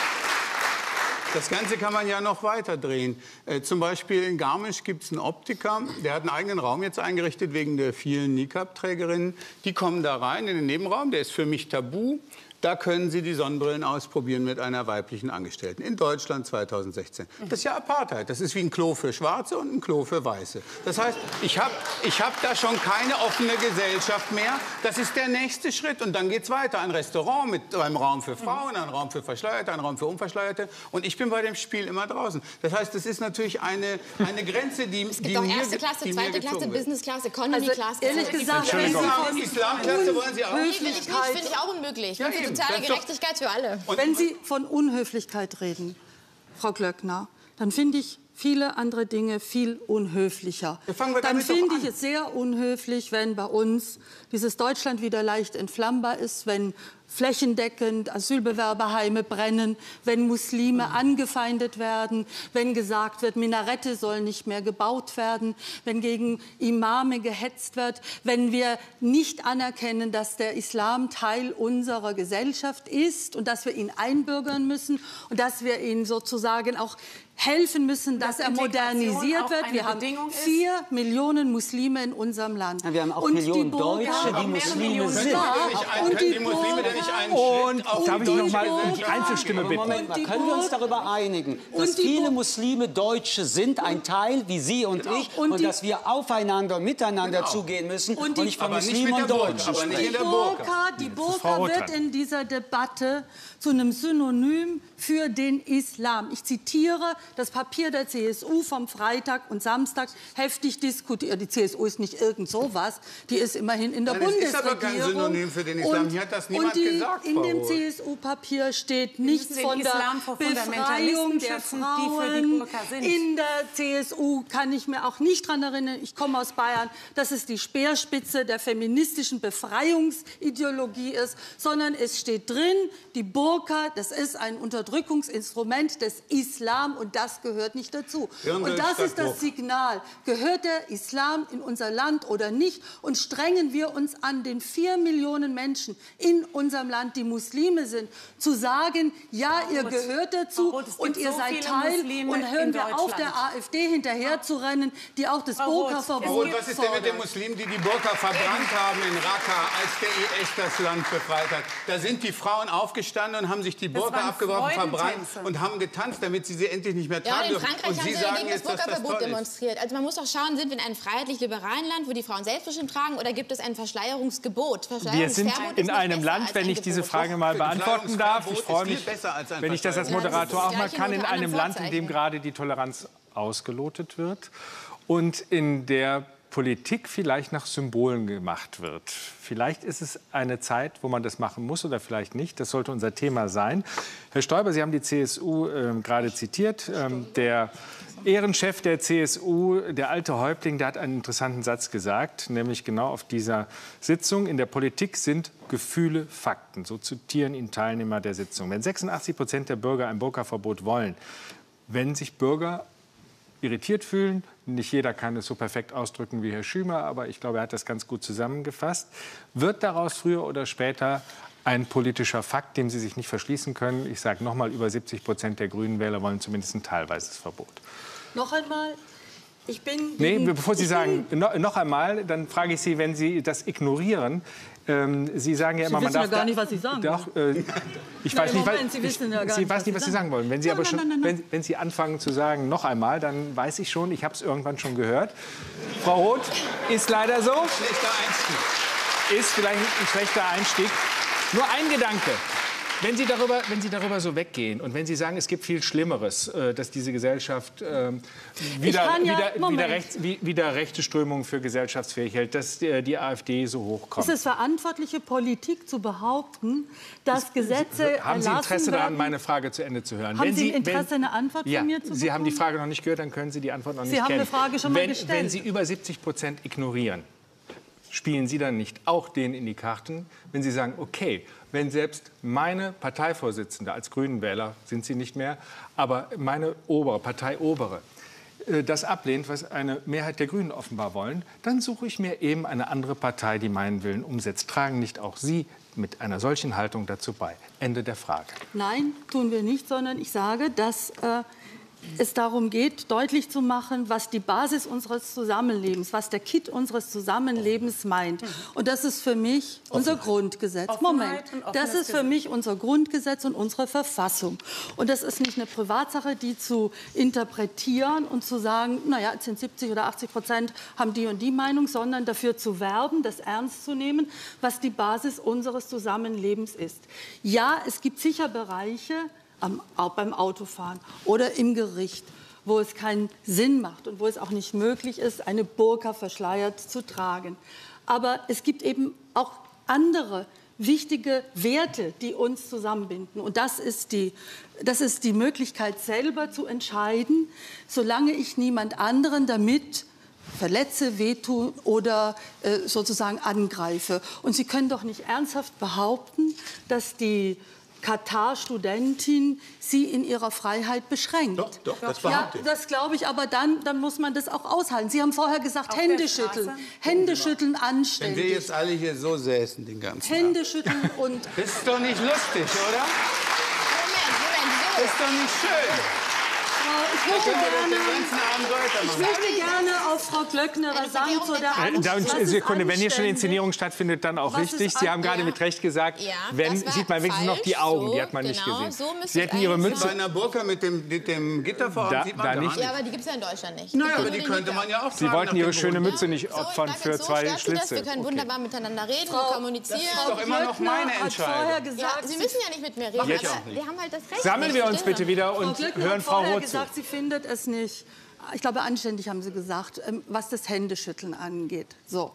das Ganze kann man ja noch weiter drehen. Äh, zum Beispiel in Garmisch gibt es einen Optiker, der hat einen eigenen Raum jetzt eingerichtet wegen der vielen Niqab-Trägerinnen. Die kommen da rein in den Nebenraum, der ist für mich tabu. Da können Sie die Sonnenbrillen ausprobieren mit einer weiblichen Angestellten. In Deutschland zweitausendsechzehn. Das ist ja Apartheid. Das ist wie ein Klo für Schwarze und ein Klo für Weiße. Das heißt, ich habe ich hab da schon keine offene Gesellschaft mehr. Das ist der nächste Schritt. Und dann geht es weiter. Ein Restaurant mit einem Raum für Frauen, ein Raum für Verschleierte, ein Raum für Unverschleierte. Und ich bin bei dem Spiel immer draußen. Das heißt, das ist natürlich eine, eine Grenze, die, Es gibt die auch mir, erste Klasse, die mir zweite Klasse, gezogen wird. Business Class, Economy Also, Class. ehrlich Das ist gesagt, die wenn Sie Islam, von Islamklasse wollen Sie auch? Nee, will ich nicht, finde ich auch unmöglich. Ja, Das ist eben. totale Das ist doch- Gerechtigkeit für alle. Und- Wenn Sie von Unhöflichkeit reden, Frau Glöckner, dann finde ich viele andere Dinge viel unhöflicher. Ja, fangen wir Dann damit doch finde an. ich es sehr unhöflich, wenn bei uns dieses Deutschland wieder leicht entflammbar ist, wenn flächendeckend Asylbewerberheime brennen, wenn Muslime angefeindet werden, wenn gesagt wird, Minarette sollen nicht mehr gebaut werden, wenn gegen Imame gehetzt wird, wenn wir nicht anerkennen, dass der Islam Teil unserer Gesellschaft ist und dass wir ihn einbürgern müssen und dass wir ihn sozusagen auch helfen müssen, dass, Dass er Integration modernisiert auch wird. eine Wir haben Bedingung ist? vier Millionen Muslime in unserem Land. Ja, wir haben auch Und Millionen die Burka- Deutsche, die mehrere Muslime Millionen. sind. Ja, Können und die die Muslime denn nicht einen Und Schritt auf darf die ich noch mal deutsche um die Einzelstimme Aber bitten? Moment mal, Und die können wir uns Burg- darüber einigen, dass und die viele Burg- Muslime Deutsche sind, ein Teil wie Sie und ich, Und und, die- dass wir aufeinander, miteinander Genau. zugehen müssen Und und, die- nicht von aber nicht Muslimen mit und der Burka, Deutschen aber nicht sprechen. in der Die Burka. Burka, die Frau Burka Rothran. wird in dieser Debatte zu einem Synonym für den Islam. Ich zitiere das Papier der C S U vom Freitag und Samstag heftig diskutiert. Die C S U ist nicht irgend sowas, die ist immerhin in der Nein, es ist Bundesregierung. aber kein Synonym für den Islam. Hier hat das niemand und die, gesagt, in Frau dem Roth. C S U-Papier steht nichts müssen den von der Islam vor Befreiung Fundamentalisten der schützen, die für die Frauen. Burka sind. In der C S U kann ich mir auch nicht daran erinnern, ich komme aus Bayern, dass es die Speerspitze der feministischen Befreiungsideologie ist, sondern es steht drin, die Burka, das ist ein Unterdrückungsinstrument des Islam und das gehört nicht dazu. Irrenbild Und das statt ist das Burka. Signal. Gehört der Islam in unser Land oder nicht? Und strengen wir uns an, den vier Millionen Menschen in unserem Land, die Muslime sind, zu sagen, ja, ihr Roth, gehört dazu Frau Roth, es und gibt ihr so seid viele Teil. Muslime Und hören in wir auf, Deutschland. der AfD hinterher zu rennen, die auch das Frau Roth, Burka-Verbot Und was ist denn mit den fordert. Muslimen, die die Burka verbrannt haben in Raqqa, als der I S das Land befreit hat? Da sind die Frauen aufgestanden und haben sich die Burka waren abgeworfen, verbrannt Freudentänze. und haben getanzt, damit sie sie endlich nicht mehr Ja, tragen und in dürfen. Frankreich Und haben Sie sie sagen gegen das jetzt, dass das Burka-Verbot toll ist. demonstriert. Also man muss doch schauen, sind wir in einem freiheitlich-liberalen Land, wo die Frauen selbstbestimmt tragen, oder gibt es ein Verschleierungsgebot? Wir sind Verschleierungsverbot in ist noch einem besser Land, als wenn ein ich diese Gebot. Frage mal beantworten darf. Ich Verschleierungsverbot freue ist viel mich, besser als ein wenn ich das als Moderator auch mal Gleiche kann, in unter einem anderem Land, in dem Vorzeichen. gerade die Toleranz ausgelotet wird und in der Politik vielleicht nach Symbolen gemacht wird. Vielleicht ist es eine Zeit, wo man das machen muss oder vielleicht nicht. Das sollte unser Thema sein. Herr Stoiber, Sie haben die C S U ähm, gerade zitiert. Ähm, der Ehrenchef der C S U, der alte Häuptling, der hat einen interessanten Satz gesagt, nämlich genau auf dieser Sitzung: In der Politik sind Gefühle Fakten. So zitieren ihn Teilnehmer der Sitzung. Wenn sechsundachtzig Prozent der Bürger ein Burka-Verbot wollen, wenn sich Bürger irritiert fühlen. Nicht jeder kann es so perfekt ausdrücken wie Herr Schümer, aber ich glaube, er hat das ganz gut zusammengefasst. Wird daraus früher oder später ein politischer Fakt, dem Sie sich nicht verschließen können. Ich sage nochmal, über siebzig Prozent der Grünen Wähler wollen zumindest ein teilweises Verbot. Noch einmal, ich bin... Nee, bevor Sie sagen, no, noch einmal, dann frage ich Sie, wenn Sie das ignorieren, ähm, Sie sagen ja immer, Sie man wissen darf... ja gar nicht, was Sie sagen Doch, äh, ich Na, weiß im nicht, Moment, was, Sie wissen ja gar ich, nicht, weiß nicht, was Sie sagen wollen. Wenn Sie, Nein, aber nein, schon, nein, nein, nein. Wenn, wenn Sie anfangen zu sagen, noch einmal, dann weiß ich schon, ich habe es irgendwann schon gehört. Frau Roth, ist leider so. Schlechter Einstieg. Ist vielleicht ein schlechter Einstieg. Nur ein Gedanke. Wenn Sie, darüber, wenn Sie darüber so weggehen und wenn Sie sagen, es gibt viel Schlimmeres, äh, dass diese Gesellschaft äh, wieder, ja, wieder, wieder, rechts, wie, wieder rechte Strömungen für gesellschaftsfähig hält, dass die, die AfD so hochkommt. Ist es verantwortliche Politik zu behaupten, dass Gesetze Haben Sie Interesse werden? daran, meine Frage zu Ende zu hören? Haben wenn Sie Sie Interesse, wenn, eine Antwort ja, von mir zu bekommen? Sie haben die Frage noch nicht gehört, dann können Sie die Antwort noch Sie nicht haben kennen. eine Frage schon mal wenn, gestellt. Wenn Sie über siebzig Prozent ignorieren, spielen Sie dann nicht auch denen in die Karten, wenn Sie sagen, okay, wenn selbst meine Parteivorsitzende, als Grünenwähler sind Sie nicht mehr, aber meine obere, Parteiobere, das ablehnt, was eine Mehrheit der Grünen offenbar wollen, dann suche ich mir eben eine andere Partei, die meinen Willen umsetzt. Tragen nicht auch Sie mit einer solchen Haltung dazu bei? Ende der Frage. Nein, tun wir nicht, sondern ich sage, dass äh, es darum geht, deutlich zu machen, was die Basis unseres Zusammenlebens, was der Kitt unseres Zusammenlebens meint. Und das ist für mich unser Grundgesetz. Moment, das ist für mich unser Grundgesetz und unsere Verfassung. Und das ist nicht eine Privatsache, die zu interpretieren und zu sagen, naja, jetzt sind siebzig oder achtzig Prozent haben die und die Meinung, sondern dafür zu werben, das ernst zu nehmen, was die Basis unseres Zusammenlebens ist. Ja, es gibt sicher Bereiche, Am, auch beim Autofahren oder im Gericht, wo es keinen Sinn macht und wo es auch nicht möglich ist, eine Burka verschleiert zu tragen. Aber es gibt eben auch andere wichtige Werte, die uns zusammenbinden. Und das ist die, das ist die Möglichkeit, selber zu entscheiden, solange ich niemand anderen damit verletze, wehtue oder äh, sozusagen angreife. Und Sie können doch nicht ernsthaft behaupten, dass die Katar-Studentin sie in ihrer Freiheit beschränkt. Doch, doch, das ja, behaupte ich. das glaube ich, aber dann, dann muss man das auch aushalten. Sie haben vorher gesagt, Hände schütteln, Hände schütteln anständig. Wenn wir jetzt alle hier so säßen den ganzen Tag. Hände schütteln und... Das ist doch nicht lustig, oder? Moment, Moment, so. Das ist doch nicht schön. Ich möchte, gerne, ich Ich möchte gerne auf Frau Glöckner was sagen zu der Äh, da, Anständigkeit. Sekunde, wenn hier schon Inszenierung stattfindet, dann auch Was richtig. ist Sie an- haben gerade Ja. mit Recht gesagt, Ja, wenn, das war sieht man wenigstens noch die falsch. Augen, die So, hat man nicht genau, gesehen. so müsste Sie es hätten Ihre eigentlich Mütze... Bei einer Burka mit dem, mit dem Gitter vor Da- Augen sieht man da gar nicht. nicht. Ja, aber die gibt es ja in Deutschland nicht. Naja, Die aber können die nur könnte Nicker. man ja auch Sie tragen wollten nach Ihre dem schöne Grund. Mütze nicht So, opfern ich für sag, so zwei stört Sie das? Schlitze. Wir können Okay. wunderbar miteinander reden, Frau- kommunizieren. Das ist doch immer noch meine Glöckner hat vorher Entscheidung. Ja, gesagt, Sie müssen ja nicht mit mir reden, Jetzt aber auch nicht. wir haben halt das Recht. Sammeln wir uns bitte wieder Frau und Glöckner hören hat Frau vorher Roth zu. gesagt, sie findet es nicht, ich glaube anständig haben Sie gesagt, ähm, was das Händeschütteln angeht. So.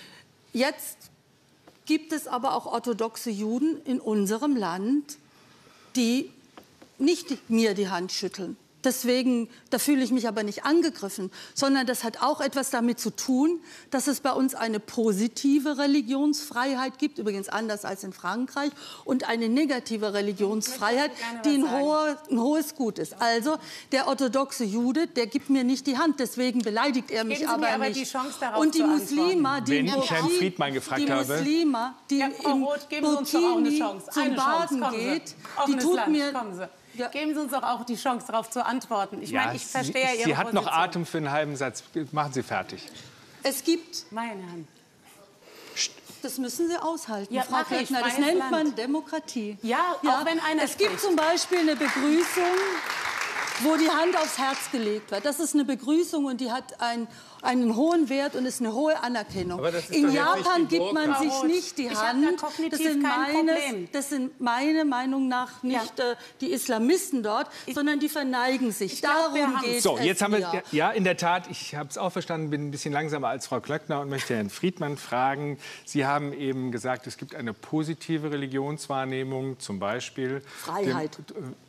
Jetzt gibt es aber auch orthodoxe Juden in unserem Land, die nicht mir die Hand schütteln. Deswegen, da fühle ich mich aber nicht angegriffen, sondern das hat auch etwas damit zu tun, dass es bei uns eine positive Religionsfreiheit gibt, übrigens anders als in Frankreich, und eine negative Religionsfreiheit, die ein, hohe, ein hohes Gut ist. Also der orthodoxe Jude, der gibt mir nicht die Hand, deswegen beleidigt er mich Geben Sie aber mir aber nicht. die Chance, darauf und die zu Muslima, die Wenn im ich Herrn Burkin- Friedmann gefragt die habe. Muslima, die Ja, Frau im Roth, geben Sie uns doch auch eine Burkini Chance. zum Eine Chance, Baden kommen Sie. geht, die Offenes tut Land, mir... kommen Sie. Ja. Geben Sie uns doch auch die Chance, darauf zu antworten. Ich Ja, meine, ich verstehe Sie, Ihre Sie hat noch Position. Atem für einen halben Satz. Machen Sie fertig. Es gibt, Meine Herren. das müssen Sie aushalten, Ja, Frau mach ich, Glöckner, das freies nennt Land. man Demokratie. Ja, auch wenn einer Es gibt spricht. zum Beispiel eine Begrüßung, wo die Hand aufs Herz gelegt wird. Das ist eine Begrüßung und die hat ein, einen hohen Wert und ist eine hohe Anerkennung. Aber das ist In doch jetzt Japan nicht die gibt man Burka. sich Frau Roth, nicht die ich hab da Hand. kognitiv Das sind, kein meines, Problem. das sind meine Meinung nach nicht äh, die Islamisten dort, sondern die verneigen sich. glaub, wir Darum haben- geht So, es jetzt haben wir, mir. ja, in der Tat, ich habe es auch verstanden, bin ein bisschen langsamer als Frau Glöckner und möchte Herrn Friedmann fragen. Sie haben eben gesagt, es gibt eine positive Religionswahrnehmung, zum Beispiel Freiheit. Dem,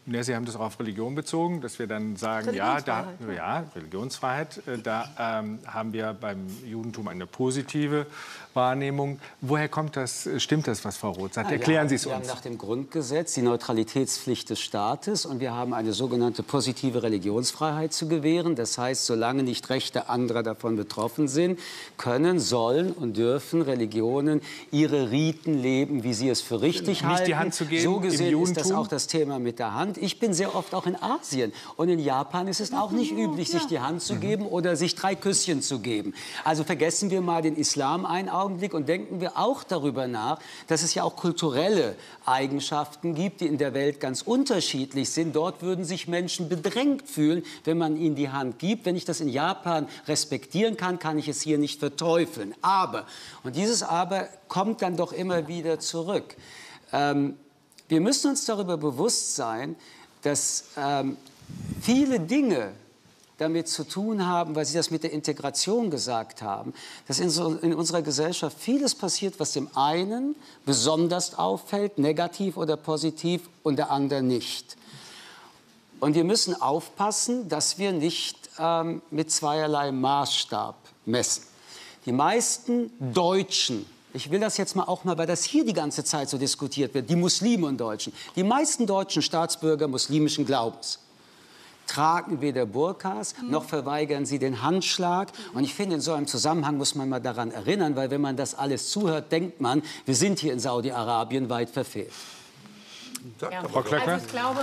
Ja, Sie haben das auch auf Religion bezogen, dass wir dann sagen, ja, da, ja, Religionsfreiheit, äh, da ähm, haben wir beim Judentum eine positive Wahrnehmung. Woher kommt das, stimmt das, was Frau Roth sagt? Ja, Erklären haben, Sie es wir uns. Wir haben nach dem Grundgesetz die Neutralitätspflicht des Staates und wir haben eine sogenannte positive Religionsfreiheit zu gewähren. Das heißt, solange nicht Rechte anderer davon betroffen sind, können, sollen und dürfen Religionen ihre Riten leben, wie sie es für richtig nicht halten. Die Hand zu geben, so gesehen im ist das Judentum. auch das Thema mit der Hand. Ich bin sehr oft auch in Asien und in Japan ist es auch nicht üblich, sich die Hand zu geben oder sich drei Küsschen zu geben. Also vergessen wir mal den Islam einen Augenblick und denken wir auch darüber nach, dass es ja auch kulturelle Eigenschaften gibt, die in der Welt ganz unterschiedlich sind. Dort würden sich Menschen bedrängt fühlen, wenn man ihnen die Hand gibt. Wenn ich das in Japan respektieren kann, kann ich es hier nicht verteufeln. Aber, und dieses Aber kommt dann doch immer wieder zurück. Ähm, wir müssen uns darüber bewusst sein, dass ähm, viele Dinge damit zu tun haben, weil Sie das mit der Integration gesagt haben, dass in, so, in unserer Gesellschaft vieles passiert, was dem einen besonders auffällt, negativ oder positiv, und der anderen nicht. Und wir müssen aufpassen, dass wir nicht ähm, mit zweierlei Maßstab messen. Die meisten Deutschen, ich will das jetzt mal auch mal, weil das hier die ganze Zeit so diskutiert wird, die Muslime und Deutschen, die meisten deutschen Staatsbürger muslimischen Glaubens tragen weder Burkas, noch verweigern sie den Handschlag. Und ich finde, in so einem Zusammenhang muss man mal daran erinnern, weil wenn man das alles zuhört, denkt man, wir sind hier in Saudi-Arabien weit verfehlt. Ja. Frau Klöckner? Also ich glaube,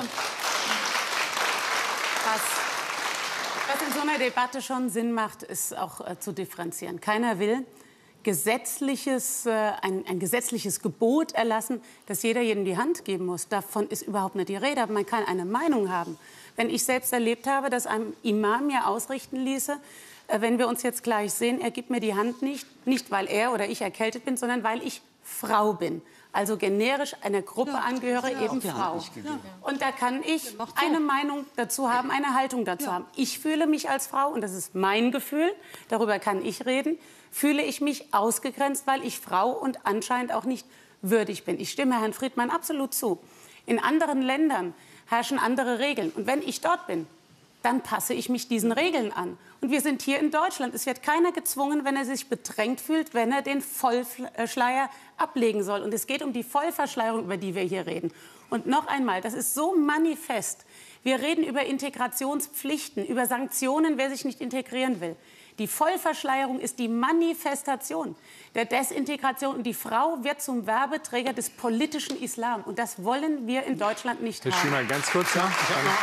was, was in so einer Debatte schon Sinn macht, ist auch äh, zu differenzieren. Keiner will gesetzliches, äh, ein, ein gesetzliches Gebot erlassen, dass jeder jedem die Hand geben muss. Davon ist überhaupt nicht die Rede. Aber man kann eine Meinung haben. Wenn ich selbst erlebt habe, dass ein Imam mir ausrichten ließe, äh, wenn wir uns jetzt gleich sehen, er gibt mir die Hand nicht, nicht weil er oder ich erkältet bin, sondern weil ich Frau bin. Also generisch einer Gruppe ja, angehöre, ja, eben Frau. Ja. Und da kann ich eine Meinung dazu haben, eine Haltung dazu ja. haben. Ich fühle mich als Frau, und das ist mein Gefühl, darüber kann ich reden, fühle ich mich ausgegrenzt, weil ich Frau und anscheinend auch nicht würdig bin. Ich stimme Herrn Friedmann absolut zu. In anderen Ländern herrschen andere Regeln. Und wenn ich dort bin, dann passe ich mich diesen Regeln an. Und wir sind hier in Deutschland. Es wird keiner gezwungen, wenn er sich bedrängt fühlt, wenn er den Vollschleier ablegen soll. Und es geht um die Vollverschleierung, über die wir hier reden. Und noch einmal, das ist so manifest. Wir reden über Integrationspflichten, über Sanktionen, wer sich nicht integrieren will. Die Vollverschleierung ist die Manifestation der Desintegration. Und die Frau wird zum Werbeträger des politischen Islam. Und das wollen wir in Deutschland nicht Herr haben. Schiemann, ganz kurz. Ja. Ich habe noch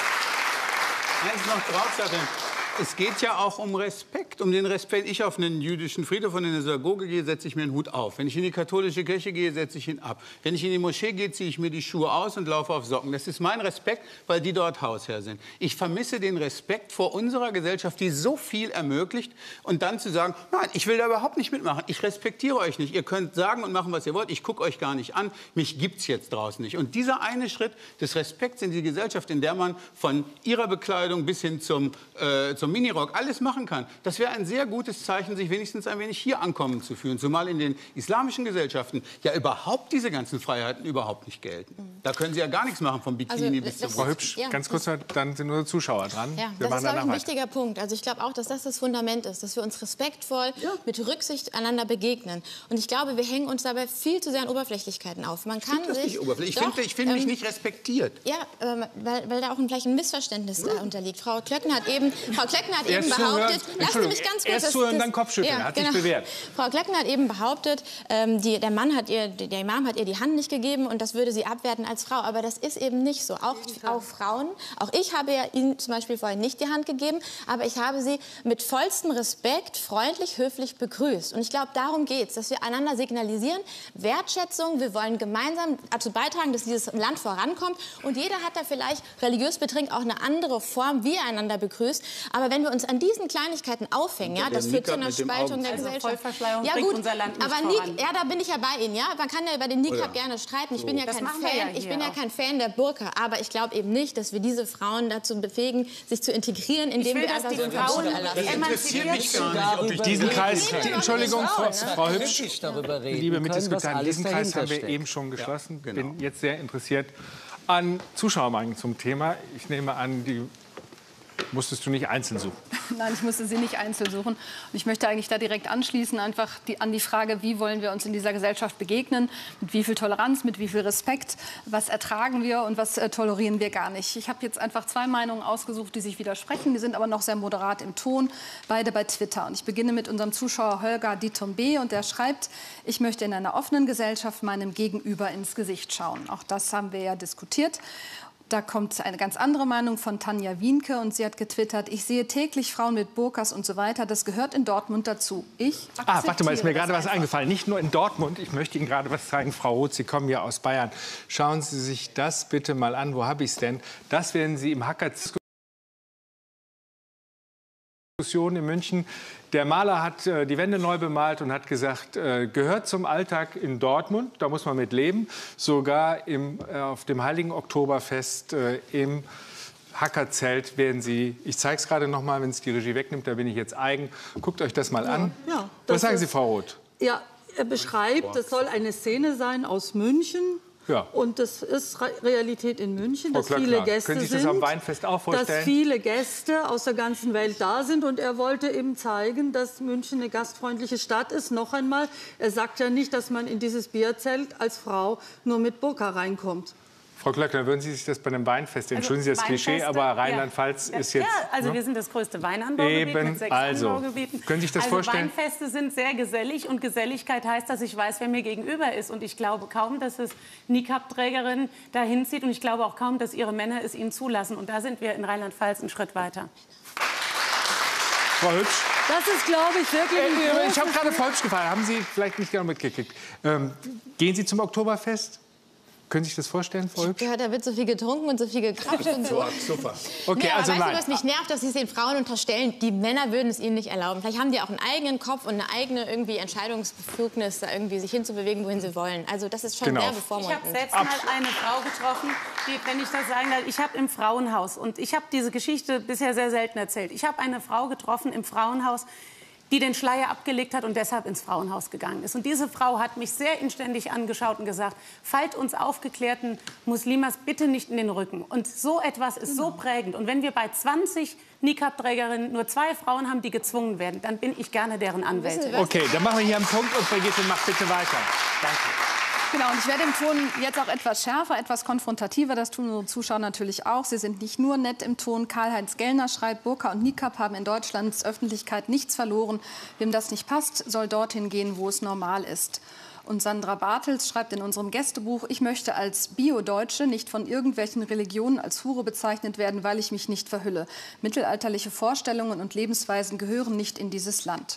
ein, eins noch drauf sagen. Es geht ja auch um Respekt, um den Respekt. Ich auf einen jüdischen Friedhof und in eine Synagoge gehe, setze ich mir einen Hut auf. Wenn ich in die katholische Kirche gehe, setze ich ihn ab. Wenn ich in die Moschee gehe, ziehe ich mir die Schuhe aus und laufe auf Socken. Das ist mein Respekt, weil die dort Hausherr sind. Ich vermisse den Respekt vor unserer Gesellschaft, die so viel ermöglicht. Und dann zu sagen, nein, ich will da überhaupt nicht mitmachen. Ich respektiere euch nicht. Ihr könnt sagen und machen, was ihr wollt. Ich gucke euch gar nicht an. Mich gibt's jetzt draußen nicht. Und dieser eine Schritt des Respekts in die Gesellschaft, in der man von ihrer Bekleidung bis hin zum äh, zum Minirock alles machen kann, das wäre ein sehr gutes Zeichen, sich wenigstens ein wenig hier ankommen zu fühlen. Zumal in den islamischen Gesellschaften ja überhaupt diese ganzen Freiheiten überhaupt nicht gelten. Da können Sie ja gar nichts machen, vom Bikini also, bis zum... Frau Hübsch, ja, ganz kurz, dann sind nur Zuschauer dran. Ja, wir das ist, glaube ich, ein weiter. wichtiger Punkt. Also ich glaube auch, dass das das Fundament ist, dass wir uns respektvoll, ja. mit Rücksicht einander begegnen. Und ich glaube, wir hängen uns dabei viel zu sehr an Oberflächlichkeiten auf. Man kann das sich nicht oberflächlich. Ich doch, finde ich find mich ähm, nicht respektiert. Ja, ähm, weil, weil da auch ein, vielleicht ein Missverständnis äh, unterliegt. Frau Klöckner hat eben, Frau Klöckner hat eben behauptet... Lassen Sie mich ganz kurz... Erst zuhören, dann Kopfschütteln. Ja, hat genau. sich bewährt. Frau Klöckner hat eben behauptet, ähm, die, der Mann hat ihr, der Imam hat ihr die Hand nicht gegeben und das würde sie abwerten als Frau. Aber das ist eben nicht so. Auch, auch Frauen, auch ich habe ja Ihnen zum Beispiel vorhin nicht die Hand gegeben, aber ich habe sie mit vollstem Respekt, freundlich, höflich begrüßt. Und ich glaube, darum geht es, dass wir einander signalisieren, Wertschätzung, wir wollen gemeinsam dazu beitragen, dass dieses Land vorankommt. Und jeder hat da vielleicht religiös bedingt auch eine andere Form, wie er einander begrüßt. Aber wenn wir uns an diesen Kleinigkeiten aufhängen, ja, das führt zu einer Spaltung der also Gesellschaft. Vollverschleierung ja bringt gut, unser Land nicht aber voran. Nik, ja, da bin ich ja bei Ihnen. Ja? Man kann ja über den Nikab oh ja. gerne streiten. Ich bin ja das kein machen wir Fan. ja ich bin hier ja auch. kein Fan der Burka. Aber ich glaube eben nicht, dass wir diese Frauen dazu befähigen, sich zu integrieren, indem will, wir dass einfach die so ein Frauen Verbot erlassen. interessiert mich gar nicht, ob ich Diesen Kreis, reden doch Entschuldigung, nicht Frau, Frauen, ne? Frau Hübsch, darüber reden liebe können, was Mitdiskutanten, alles diesen Kreis haben wir dahinter eben schon geschlossen. Ich Ja, genau. bin jetzt sehr interessiert an Zuschauermeinungen zum Thema. Ich nehme an, die musstest du nicht einzeln suchen. Nein, ich musste sie nicht einzeln suchen. Und ich möchte eigentlich da direkt anschließen, einfach die, an die Frage, wie wollen wir uns in dieser Gesellschaft begegnen, mit wie viel Toleranz, mit wie viel Respekt, was ertragen wir und was äh, tolerieren wir gar nicht. Ich habe jetzt einfach zwei Meinungen ausgesucht, die sich widersprechen, die sind aber noch sehr moderat im Ton, beide bei Twitter. Und ich beginne mit unserem Zuschauer Holger Ditombe und der schreibt, ich möchte in einer offenen Gesellschaft meinem Gegenüber ins Gesicht schauen. Auch das haben wir ja diskutiert. Da kommt eine ganz andere Meinung von Tanja Wienke und sie hat getwittert, ich sehe täglich Frauen mit Burkas und so weiter, das gehört in Dortmund dazu. Ich Ah, warte mal, ist mir gerade was eingefallen. Nicht nur in Dortmund, ich möchte Ihnen gerade was zeigen. Frau Roth, Sie kommen ja aus Bayern. Schauen Sie sich das bitte mal an. Wo habe ich es denn? Das werden Sie im Hacker in München. Der Maler hat äh, die Wände neu bemalt und hat gesagt, äh, gehört zum Alltag in Dortmund, da muss man mit leben. Sogar im, äh, auf dem Heiligen Oktoberfest äh, im Hackerzelt werden Sie, ich zeige es gerade noch mal, wenn es die Regie wegnimmt, da bin ich jetzt eigen. Guckt euch das mal ja, an. Ja, das Was sagen ist, Sie, Frau Roth? Ja, er beschreibt, es soll eine Szene sein aus München. Ja. Und das ist Realität in München, dass Frau viele Klöckner, Gäste können Sie sich das sind, am Weinfest auch vorstellen? dass viele Gäste aus der ganzen Welt da sind. Und er wollte eben zeigen, dass München eine gastfreundliche Stadt ist. Noch einmal, er sagt ja nicht, dass man in dieses Bierzelt als Frau nur mit Burka reinkommt. Frau Klöckner, würden Sie sich das bei einem Weinfest, entschuldigen Sie das Klischee, aber Rheinland-Pfalz ja. ist jetzt... Ja, also ne? wir sind das größte Weinanbaugebiet Eben, mit sechs also, Anbaugebieten. können Sie sich das also vorstellen? Weinfeste sind sehr gesellig und Geselligkeit heißt, dass ich weiß, wer mir gegenüber ist. Und ich glaube kaum, dass es Niqab-Trägerinnen dahin zieht und ich glaube auch kaum, dass ihre Männer es ihnen zulassen. Und da sind wir in Rheinland-Pfalz einen Schritt weiter. Frau Hübsch? Das ist, glaube ich, wirklich ein äh, Ich habe gerade Frau Hübsch gefragt, haben Sie vielleicht nicht genau mitgekriegt. Ähm, gehen Sie zum Oktoberfest? Können Sie sich das vorstellen, Frau Hübsch? Ich habe gehört, da wird so viel getrunken und so viel gequatscht und so. Super. Okay, nee, aber also weißt nein. du, was mich nervt, dass Sie es den Frauen unterstellen, die Männer würden es ihnen nicht erlauben. Vielleicht haben die auch einen eigenen Kopf und eine eigene irgendwie Entscheidungsbefugnis, da irgendwie sich hinzubewegen, wohin sie wollen. Also das ist schon Genau. sehr bevormundend. Ich habe selbst mal eine Frau getroffen, die, wenn ich das sagen darf, ich habe im Frauenhaus, und ich habe diese Geschichte bisher sehr selten erzählt, ich habe eine Frau getroffen im Frauenhaus, die den Schleier abgelegt hat und deshalb ins Frauenhaus gegangen ist. Und diese Frau hat mich sehr inständig angeschaut und gesagt, fallt uns aufgeklärten Muslimas bitte nicht in den Rücken. Und so etwas ist so prägend. Und wenn wir bei zwanzig Niqab-Trägerinnen nur zwei Frauen haben, die gezwungen werden, dann bin ich gerne deren Anwältin. Okay, dann machen wir hier einen Punkt und Brigitte macht bitte weiter. Danke. Genau, und ich werde im Ton jetzt auch etwas schärfer, etwas konfrontativer. Das tun unsere Zuschauer natürlich auch. Sie sind nicht nur nett im Ton. Karl-Heinz Gellner schreibt, Burka und Niqab haben in Deutschlands Öffentlichkeit nichts verloren. Wem das nicht passt, soll dorthin gehen, wo es normal ist. Und Sandra Bartels schreibt in unserem Gästebuch, ich möchte als Bio-Deutsche nicht von irgendwelchen Religionen als Hure bezeichnet werden, weil ich mich nicht verhülle. Mittelalterliche Vorstellungen und Lebensweisen gehören nicht in dieses Land.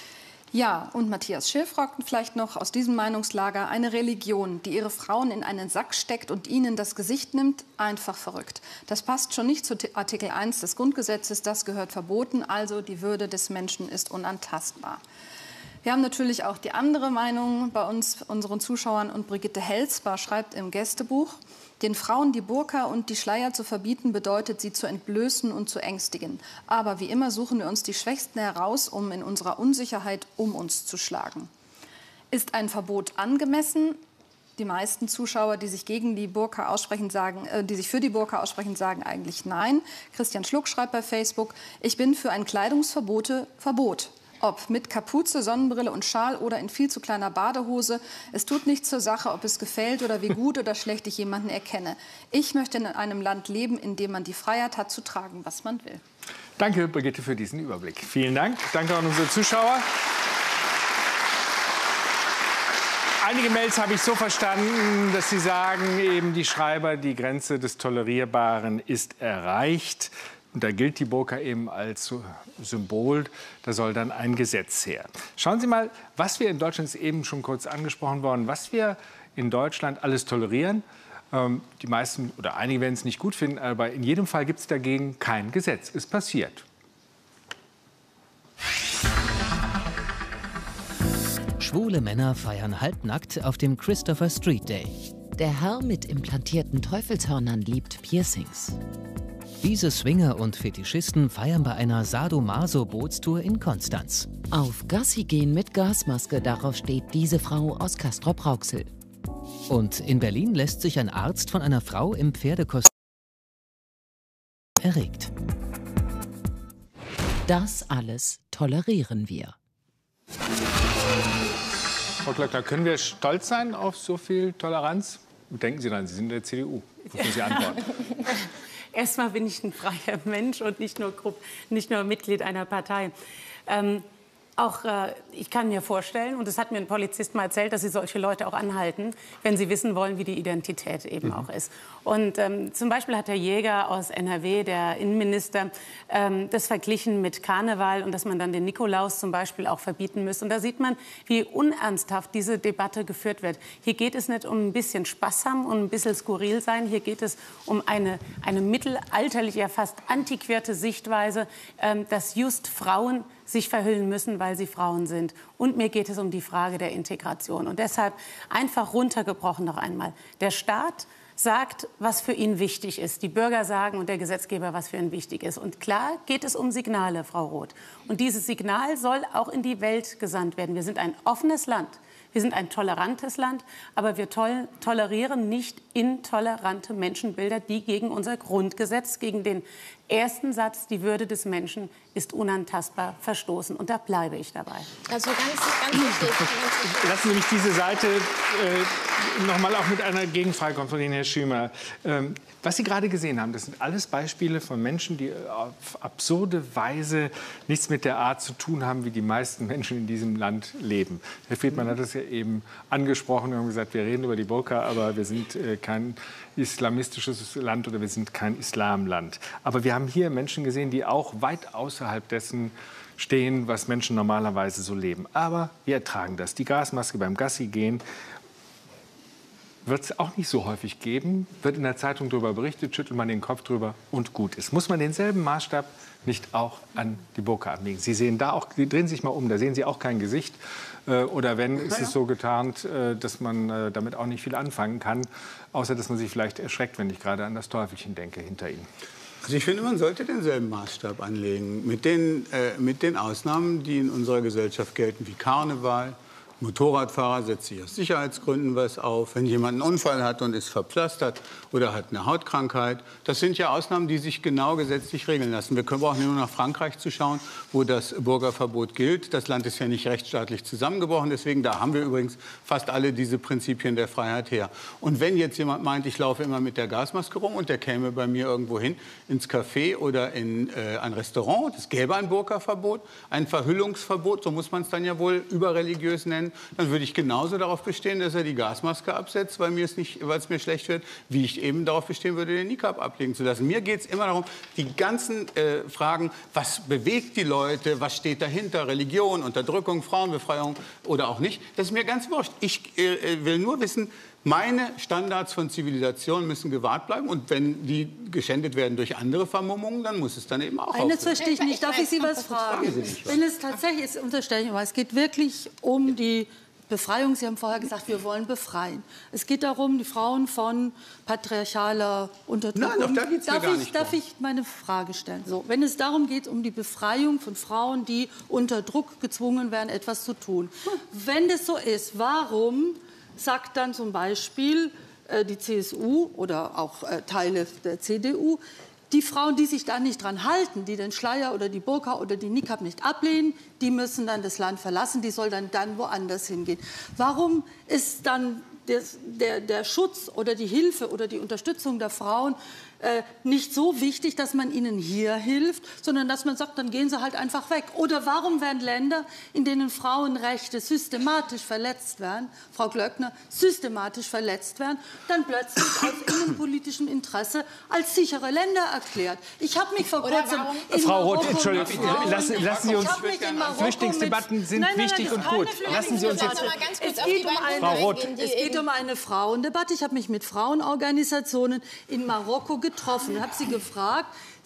Ja, und Matthias Schill fragt vielleicht noch aus diesem Meinungslager, eine Religion, die ihre Frauen in einen Sack steckt und ihnen das Gesicht nimmt, einfach verrückt. Das passt schon nicht zu Artikel eins des Grundgesetzes, das gehört verboten, also die Würde des Menschen ist unantastbar. Wir haben natürlich auch die andere Meinung bei uns, unseren Zuschauern, und Brigitte Helsbar schreibt im Gästebuch, den Frauen die Burka und die Schleier zu verbieten, bedeutet, sie zu entblößen und zu ängstigen. Aber wie immer suchen wir uns die Schwächsten heraus, um in unserer Unsicherheit um uns zu schlagen. Ist ein Verbot angemessen? Die meisten Zuschauer, die sich gegen die Burka aussprechen, sagen, äh, die sich für die Burka aussprechen, sagen eigentlich nein. Christian Schluck schreibt bei Facebook, ich bin für ein Kleidungsverbote Verbot. Ob mit Kapuze, Sonnenbrille und Schal oder in viel zu kleiner Badehose. Es tut nichts zur Sache, ob es gefällt oder wie gut oder schlecht ich jemanden erkenne. Ich möchte in einem Land leben, in dem man die Freiheit hat, zu tragen, was man will. Danke, Brigitte, für diesen Überblick. Vielen Dank. Danke an unsere Zuschauer. Einige Mails habe ich so verstanden, dass Sie sagen, eben die Schreiber, die Grenze des Tolerierbaren ist erreicht. Und da gilt die Burka eben als Symbol, da soll dann ein Gesetz her. Schauen Sie mal, was wir in Deutschland, ist eben schon kurz angesprochen worden, was wir in Deutschland alles tolerieren. Ähm, die meisten oder einige werden es nicht gut finden, aber in jedem Fall gibt es dagegen kein Gesetz. Ist passiert. Schwule Männer feiern halbnackt auf dem Christopher Street Day. Der Herr mit implantierten Teufelshörnern liebt Piercings. Diese Swinger und Fetischisten feiern bei einer Sadomaso-Bootstour in Konstanz. Auf Gassi gehen mit Gasmaske, darauf steht diese Frau aus Castrop-Rauxel. Und in Berlin lässt sich ein Arzt von einer Frau im Pferdekostüm erregt. Das alles tolerieren wir. Frau Klöckner, können wir stolz sein auf so viel Toleranz? Denken Sie dran, Sie sind in der C D U. Wofür Sie antworten. Erstmal bin ich ein freier Mensch und nicht nur, Grupp, nicht nur Mitglied einer Partei. Ähm, auch äh, ich kann mir vorstellen, und das hat mir ein Polizist mal erzählt, dass sie solche Leute auch anhalten, wenn sie wissen wollen, wie die Identität eben mhm. auch ist. Und ähm, zum Beispiel hat der Jäger aus N R W, der Innenminister, ähm, das verglichen mit Karneval und dass man dann den Nikolaus zum Beispiel auch verbieten müsste. Und da sieht man, wie unernsthaft diese Debatte geführt wird. Hier geht es nicht um ein bisschen Spaß haben und ein bisschen skurril sein. Hier geht es um eine, eine mittelalterliche, ja fast antiquierte Sichtweise, ähm, dass just Frauen sich verhüllen müssen, weil sie Frauen sind. Und mir geht es um die Frage der Integration. Und deshalb einfach runtergebrochen noch einmal. Der Staat sagt, was für ihn wichtig ist. Die Bürger sagen und der Gesetzgeber, was für ihn wichtig ist. Und klar geht es um Signale, Frau Roth. Und dieses Signal soll auch in die Welt gesandt werden. Wir sind ein offenes Land. Wir sind ein tolerantes Land, aber wir tol tolerieren nicht intolerante Menschenbilder, die gegen unser Grundgesetz, gegen den ersten Satz, die Würde des Menschen ist unantastbar, verstoßen. Und da bleibe ich dabei. Also ganz, ganz wichtig. Lassen Sie mich diese Seite äh, noch mal auch mit einer Gegenfrage kommen von Ihnen, Herr Schümer. Ähm, was Sie gerade gesehen haben, das sind alles Beispiele von Menschen, die auf absurde Weise nichts mit der Art zu tun haben, wie die meisten Menschen in diesem Land leben. Herr Friedmann hat es ja eben angesprochen. Wir haben gesagt, wir reden über die Burka, aber wir sind äh, kein islamistisches Land oder wir sind kein Islamland. Aber wir haben hier Menschen gesehen, die auch weit außerhalb dessen stehen, was Menschen normalerweise so leben. Aber wir ertragen das. Die Gasmaske beim Gassi gehen wird es auch nicht so häufig geben. Wird in der Zeitung darüber berichtet, schüttelt man den Kopf drüber und gut ist. Muss man denselben Maßstab nicht auch an die Burka anlegen? Sie sehen da auch, Sie drehen sich mal um, da sehen Sie auch kein Gesicht. Oder wenn, ist es so getarnt, dass man damit auch nicht viel anfangen kann. Außer, dass man sich vielleicht erschreckt, wenn ich gerade an das Teufelchen denke hinter Ihnen. Also ich finde, man sollte denselben Maßstab anlegen. Mit den, äh, mit den Ausnahmen, die in unserer Gesellschaft gelten, wie Karneval. Motorradfahrer setzt sich aus Sicherheitsgründen was auf. Wenn jemand einen Unfall hat und ist verpflastert oder hat eine Hautkrankheit. Das sind ja Ausnahmen, die sich genau gesetzlich regeln lassen. Wir können brauchen nur nach Frankreich zu schauen, wo das Burka-Verbot gilt. Das Land ist ja nicht rechtsstaatlich zusammengebrochen. Deswegen, da haben wir übrigens fast alle diese Prinzipien der Freiheit her. Und wenn jetzt jemand meint, ich laufe immer mit der Gasmaske rum und der käme bei mir irgendwo hin, ins Café oder in äh, ein Restaurant, es gäbe ein Burka-Verbot, ein Verhüllungsverbot, so muss man es dann ja wohl überreligiös nennen, dann würde ich genauso darauf bestehen, dass er die Gasmaske absetzt, weil es mir schlecht wird, wie ich eben darauf bestehen würde, den Nikab ablegen zu lassen. Mir geht es immer darum, die ganzen äh, Fragen, was bewegt die Leute, was steht dahinter, Religion, Unterdrückung, Frauenbefreiung oder auch nicht, das ist mir ganz wurscht. Ich äh, will nur wissen, meine Standards von Zivilisation müssen gewahrt bleiben. Und wenn die geschändet werden durch andere Vermummungen, dann muss es dann eben auch Eines verstehe ich nicht. Darf ich Sie was fragen? Wenn es tatsächlich ist, unterstelle ich mal, es geht wirklich um die Befreiung. Sie haben vorher gesagt, wir wollen befreien. Es geht darum, die Frauen von patriarchaler Unterdrückung. Nein, da geht's mir gar nicht Darf ich meine Frage stellen? So, wenn es darum geht, um die Befreiung von Frauen, die unter Druck gezwungen werden, etwas zu tun. Wenn das so ist, warum sagt dann zum Beispiel äh, die C S U oder auch äh, Teile der C D U, die Frauen, die sich da nicht dran halten, die den Schleier oder die Burka oder die Nikab nicht ablehnen, die müssen dann das Land verlassen, die soll dann, dann woanders hingehen. Warum ist dann des, der, der Schutz oder die Hilfe oder die Unterstützung der Frauen äh, nicht so wichtig, dass man ihnen hier hilft, sondern dass man sagt, dann gehen sie halt einfach weg? Oder warum werden Länder, in denen Frauenrechte systematisch verletzt werden, Frau Klöckner, systematisch verletzt werden, dann plötzlich aus innenpolitischem Interesse als sichere Länder erklärt? Ich habe mich vor kurzem in Frau Marokko Roth, Entschuldigung, lassen, lassen Sie uns, Flüchtlingsdebatten sind nein, nein, nein, wichtig und gut. Lassen Sie uns jetzt... Es geht, um eine, Frau Roth. es geht um eine Frauendebatte. Ich habe mich mit Frauenorganisationen in Marokko getroffen und habe sie gefragt,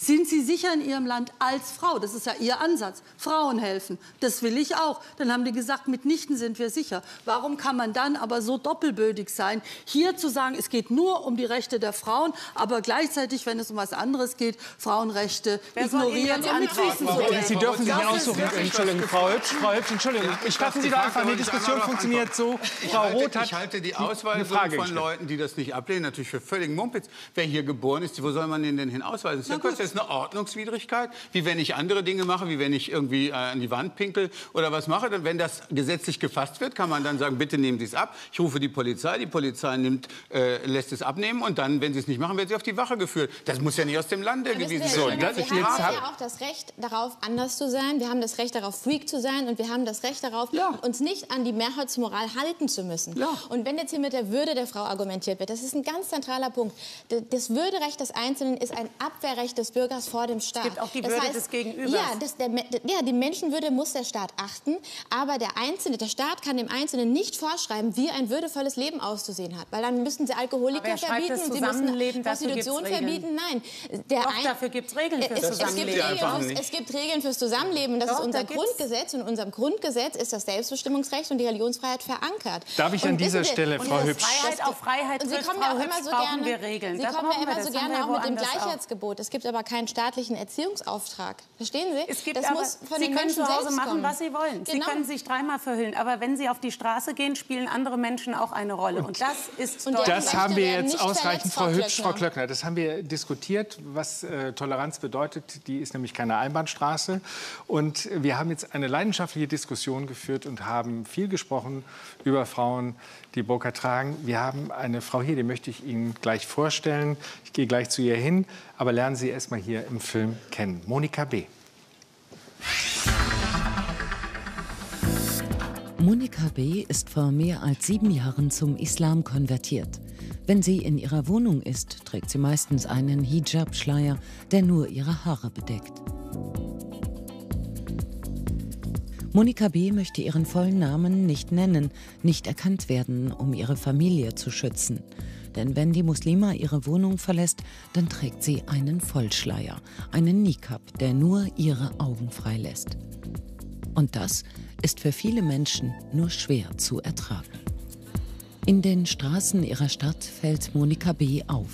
Sind Sie sicher in Ihrem Land als Frau? Das ist ja Ihr Ansatz. Frauen helfen. Das will ich auch. Dann haben die gesagt, mitnichten sind wir sicher. Warum kann man dann aber so doppelbödig sein, hier zu sagen, es geht nur um die Rechte der Frauen, aber gleichzeitig, wenn es um was anderes geht, Frauenrechte Wer soll ignorieren Ihnen und mit Füßen zu treten? Sie dürfen sich Das nicht ist aussuchen. wirklich Entschuldigung, Frau Hübsch, Frau Hübsch, Entschuldigung. Ich fasse Sie da einfach. Die Diskussion funktioniert so. Frau Roth hat Ich halte die eine Ausweisung Frage von gestellt. Leuten, die das nicht ablehnen, natürlich für völligen Mumpitz. Wer hier geboren ist, wo soll man den denn hin ausweisen? Das ist, ja kurz, das ist eine Ordnungswidrigkeit, wie wenn ich andere Dinge mache, wie wenn ich irgendwie äh, an die Wand pinkel oder was mache. Dann, wenn das gesetzlich gefasst wird, kann man dann sagen, bitte nehmen Sie es ab. Ich rufe die Polizei, die Polizei nimmt, äh, lässt es abnehmen und dann, wenn Sie es nicht machen, werden Sie auf die Wache geführt. Das muss ja nicht aus dem Lande gewesen So, sein. wir haben ja auch das Recht darauf, anders zu sein. Wir haben das Recht darauf, Freak zu sein. Und wir haben das Recht darauf, ja. uns nicht an die Mehrheitsmoral halten zu müssen. Ja. Und wenn jetzt hier mit der Würde der Frau argumentiert wird, das ist ein ganz zentraler Punkt. Das Würderecht des Einzelnen ist ein Abwehrrecht des Bürgers vor dem Staat. Es gibt auch die das Würde heißt, des Gegenübers. Ja, das, der, ja, die Menschenwürde muss der Staat achten. Aber der Einzelne, der Staat kann dem Einzelnen nicht vorschreiben, wie ein würdevolles Leben auszusehen hat. Weil dann müssen sie Alkoholiker verbieten, sie müssen Prostitution verbieten. Nein, der Doch, dafür gibt es Regeln fürs es, Zusammenleben. Es gibt, Regeln, es gibt Regeln fürs Zusammenleben. Das Doch, ist unser da gibt's- Grundgesetz. Und in unserem Grundgesetz ist das Selbstbestimmungsrecht und die Religionsfreiheit verankert. Darf ich an Und dieser wissen Sie, Stelle, und Frau das- Hübsch- Freiheit das- auf Freiheit und Sie trifft, kommen ja Frau auch immer Hübsch, so brauchen gerne, wir Regeln. Sie Da kommen brauchen ja wir immer das. so Haben gerne wir auch mit dem woanders auch. Gleichheitsgebot. Es gibt aber keinen staatlichen Erziehungsauftrag. Verstehen Sie? Es gibt das aber, muss von Sie den können Menschen zu Hause selbst machen, kommen. was Sie wollen. Sie Genau. können sich dreimal verhüllen. Aber wenn Sie auf die Straße gehen, spielen andere Menschen auch eine Rolle. Und das ist Und deutlich. der- Das haben wir werden jetzt nicht ausreichend, verletzt, Frau Frau Hübsch, Frau Klöckner. Klöckner. Das haben wir diskutiert, was äh, Toleranz bedeutet. Die ist nämlich keine Einbahnstraße. Und wir haben jetzt eine leidenschaftliche Diskussion geführt und haben viel gesprochen über Frauen, die Burka tragen. Wir haben eine Frau hier, die möchte ich Ihnen gleich vorstellen. Ich gehe gleich zu ihr hin, aber lernen Sie erst mal hier im Film kennen. Monika B. Monika B. ist vor mehr als sieben Jahren zum Islam konvertiert. Wenn sie in ihrer Wohnung ist, trägt sie meistens einen Hijab-Schleier, der nur ihre Haare bedeckt. Monika B. möchte ihren vollen Namen nicht nennen, nicht erkannt werden, um ihre Familie zu schützen. Denn wenn die Muslima ihre Wohnung verlässt, dann trägt sie einen Vollschleier, einen Niqab, der nur ihre Augen freilässt. Und das ist für viele Menschen nur schwer zu ertragen. In den Straßen ihrer Stadt fällt Monika B. auf.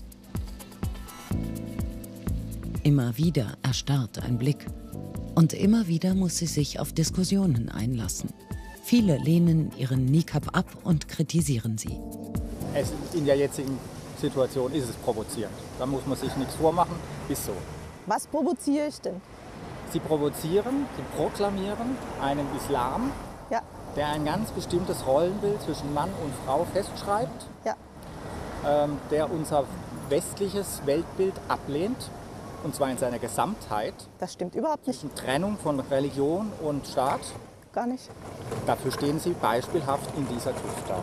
Immer wieder erstarrt ein Blick. Und immer wieder muss sie sich auf Diskussionen einlassen. Viele lehnen ihren Niqab ab und kritisieren sie. Es, in der jetzigen Situation ist es provozierend. Da muss man sich nichts vormachen, ist so. Was provoziere ich denn? Sie provozieren, sie proklamieren einen Islam, ja. der ein ganz bestimmtes Rollenbild zwischen Mann und Frau festschreibt, ja. ähm, der unser westliches Weltbild ablehnt, und zwar in seiner Gesamtheit. Das stimmt überhaupt nicht. Zwischen Trennung von Religion und Staat. Gar nicht. Dafür stehen Sie beispielhaft in dieser Schrift da.